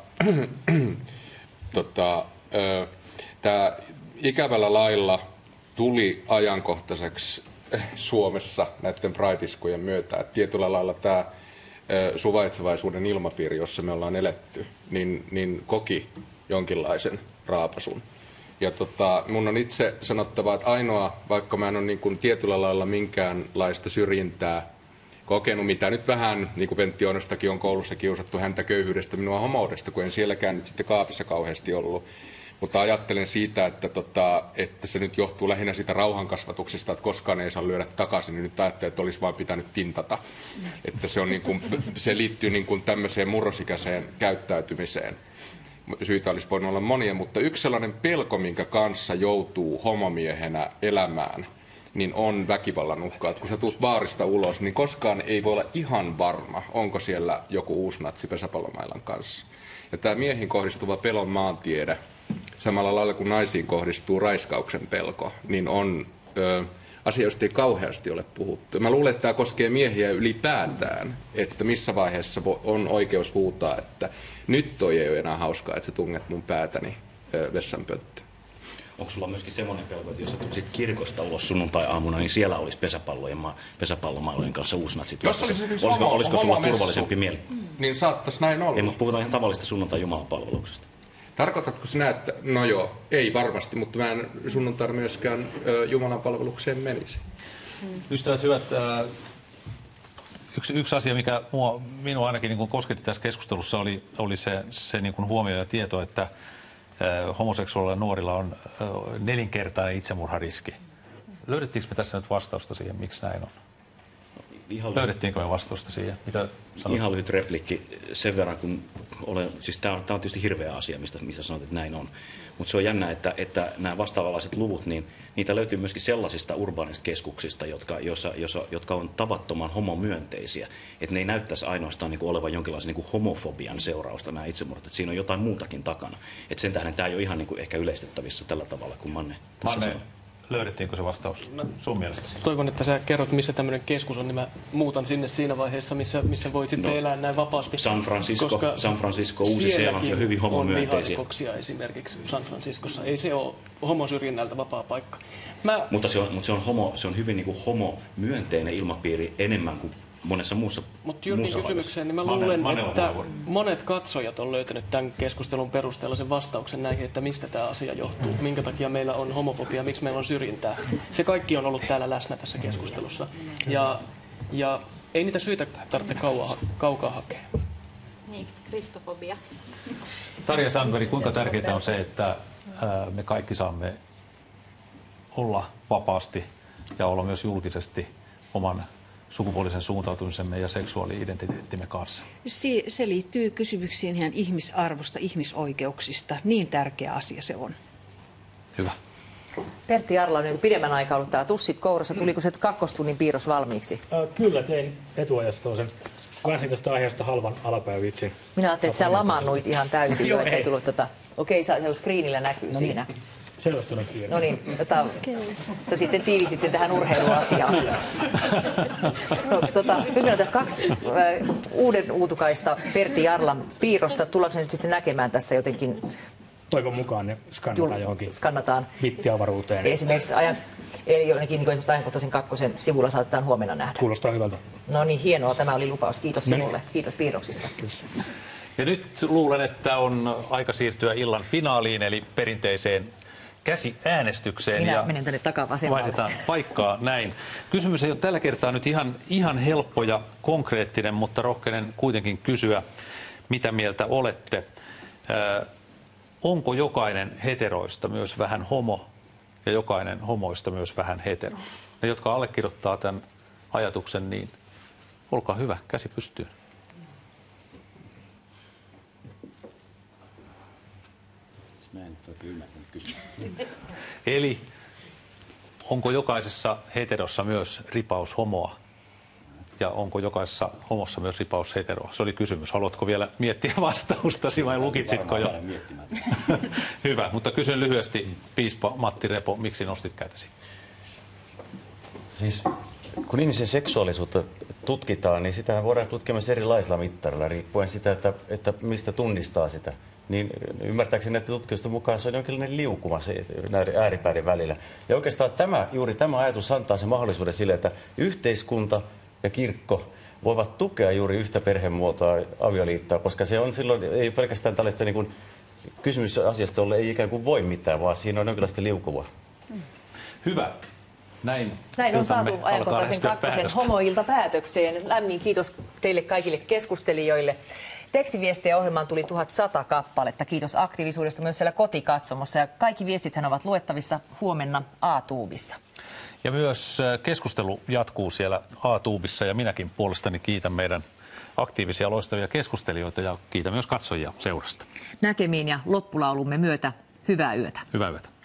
Tämä ikävällä lailla tuli ajankohtaiseksi Suomessa näiden Pride-iskujen myötä. Että tietyllä lailla tämä suvaitsevaisuuden ilmapiiri, jossa me ollaan eletty, niin koki jonkinlaisen raapasun. Ja mun on itse sanottava, että ainoa, vaikka mä en ole niin kuin tietyllä lailla minkäänlaista syrjintää kokenut, mitä nyt vähän, niin kuin Pentti Oinostakin on koulussa kiusattu häntä köyhyydestä, minua homoudesta, kun en sielläkään nyt sitten kaapissa kauheasti ollut. Mutta ajattelen siitä, että se nyt johtuu lähinnä siitä rauhankasvatuksesta, että koskaan ei saa lyödä takaisin, niin nyt ajattelen, että olisi vain pitänyt tintata. Että se, on niin kuin, se liittyy niin kuin tämmöiseen murrosikäiseen käyttäytymiseen. Syitä olisi voinut olla monia, mutta yksi sellainen pelko, minkä kanssa joutuu homomiehenä elämään, niin on väkivallan uhka. Kun sä tulet baarista ulos, niin koskaan ei voi olla ihan varma, onko siellä joku uusnatsi pesäpallomailan kanssa. Ja tämä miehiin kohdistuva pelon maantiede, samalla lailla kuin naisiin kohdistuu raiskauksen pelko, niin on asia, josta ei kauheasti ole puhuttu. Mä luulen, että tämä koskee miehiä ylipäätään, että missä vaiheessa on oikeus huutaa, että nyt toi ei ole enää hauskaa, että sä tunget mun päätäni vessanpönttöön. Onko sulla myöskin semmoinen pelko, että jos sä tulisit kirkosta ulos sunnuntai-aamuna, niin siellä olisi pesäpallomailojen kanssa uusnatsit vastassa? Olisiko sulla turvallisempi mieli? Niin saattaisi näin olla. Ei, mutta puhutaan ihan tavallista sunnuntai-jumalapalveluksesta. Tarkoitatko sinä, että no joo, ei varmasti, mutta mä en sunnuntaina myöskään Jumalan palvelukseen menisi. Ystävät hyvät, yksi asia, mikä minua ainakin niin kuin kosketti tässä keskustelussa, oli se niin kuin huomio ja tieto, että homoseksuaalilla nuorilla on 4-kertainen itsemurhariski. Löydettiinkö me tässä nyt vastausta siihen, miksi näin on? Löydettiinkö me vastausta siihen? Mitä ihan lyhyt replikki sen verran, kun siis tämä on tietysti hirveä asia, mistä sanot, että näin on. Mutta se on jännä, että nämä vastaavanlaiset luvut, niin niitä löytyy myöskin sellaisista urbaanista keskuksista, jotka on tavattoman homomyönteisiä. Että ne ei näyttäisi ainoastaan niin kuin olevan jonkinlaisen niin kuin homofobian seurausta nämä itsemurhat, että siinä on jotain muutakin takana. Että sen tähden tämä ei ole ihan niin kuin ehkä yleistettävissä tällä tavalla kuin Manne tässä sanoi. löydettiinkö se vastaus sun mielestä? Toivon, että sä kerrot, missä tämmöinen keskus on, niin mä muutan sinne siinä vaiheessa, missä voit sitten elää näin vapaasti. San Francisco, Uusi-Seelanti on hyvin homomyönteisiä. On viharikoksia esimerkiksi San Franciscossa. Ei se ole homosyrjinnältä vapaa paikka. Mutta se on hyvin niin kuin homomyönteinen ilmapiiri enemmän kuin monessa muussa Mutta Jyrkin kysymykseen, niin mä luulen, että monet katsojat on löytänyt tämän keskustelun perusteella sen vastauksen näihin, että mistä tämä asia johtuu, minkä takia meillä on homofobia, miksi meillä on syrjintää. Se kaikki on ollut täällä läsnä tässä keskustelussa. Ja ei niitä syitä tarvitse kaukaa hakea. Niin, kristofobia. Tarja Sandberg, kuinka tärkeää on se, että me kaikki saamme olla vapaasti ja olla myös julkisesti oman sukupuolisen suuntautumisemme ja seksuaali-identiteettimme kanssa? Se liittyy kysymyksiin ihan ihmisarvosta, ihmisoikeuksista. Niin tärkeä asia se on. Hyvä. Pertti Jarla on niin pidemmän aikaa ollut täällä tussit kourassa. Tuliko se 2 tunnin piirros valmiiksi? Kyllä, tein etuajasta sen kansin tästä aiheesta halvan alapäivitsin. Minä ajattelin, että sä lamaannuit ihan täysin jo, ettei tullut Okei, se screenillä näkyy siinä. Selvästyneen piirre. No niin, sä sitten tiivistit sen tähän urheiluasiaan. Nyt meillä on tässä 2 uuden uutukaista Pertti Jarlan piirrosta. Tullaanko nyt sitten näkemään tässä jotenkin? Toivon mukaan ne skannataan johonkin bittiavaruuteen. Esimerkiksi jonnekin niin ajankohtaisen 2 sivulla saatetaan huomenna nähdä. Kuulostaa hyvältä. No niin, hienoa. Tämä oli lupaus. Kiitos sinulle. Kiitos piirroksista. Kiitos. Ja nyt luulen, että on aika siirtyä illan finaaliin, eli perinteiseen käsiäänestykseen. Minä menen tänne takavasemmalle. Vaihdetaan paikkaa näin. Kysymys ei ole tällä kertaa nyt ihan helppo ja konkreettinen, mutta rohkenen kuitenkin kysyä, mitä mieltä olette. Onko jokainen heteroista myös vähän homo ja jokainen homoista myös vähän hetero? Ne, jotka allekirjoittaa tämän ajatuksen, niin olkaa hyvä, käsi pystyyn. Mä en oikein ymmärtänyt kysymystä. Eli onko jokaisessa heterossa myös ripaus homoa? Ja onko jokaisessa homossa myös ripaus heteroa? Se oli kysymys. Haluatko vielä miettiä vastaustasi vai lukitsitko jo? Hyvä, mutta kysyn lyhyesti, piispa Matti Repo, miksi nostit kätesi? Siis kun ihmisen seksuaalisuutta tutkitaan, niin sitä voidaan tutkia myös erilaisilla mittarilla, riippuen sitä, että mistä tunnistaa sitä. Niin ymmärtääkseni näiden tutkimusten mukaan se on jonkinlainen liukuma näiden ääripäiden välillä. Ja oikeastaan juuri tämä ajatus antaa sen mahdollisuuden sille, että yhteiskunta ja kirkko voivat tukea juuri yhtä perhemuotoa, avioliittoa, koska se on silloin, ei pelkästään tällaista niin kuin kysymys asiasta, jolle ei ikään kuin voi mitään, vaan siinä on jonkinlaista liukuvaa. Hyvä. Näin on saatu ajankohtaisen 2 homoilta päätökseen. Lämmin kiitos teille kaikille keskustelijoille. Tekstiviestejä ohjelmaan tuli 1100 kappaletta. Kiitos aktiivisuudesta myös siellä kotikatsomossa. Ja kaikki viestithän ovat luettavissa huomenna A-tuubissa. Ja myös keskustelu jatkuu siellä A-tuubissa ja minäkin puolestani kiitän meidän aktiivisia loistavia keskustelijoita ja kiitän myös katsojia seurasta. Näkemiin ja loppulaulumme myötä hyvää yötä. Hyvää yötä.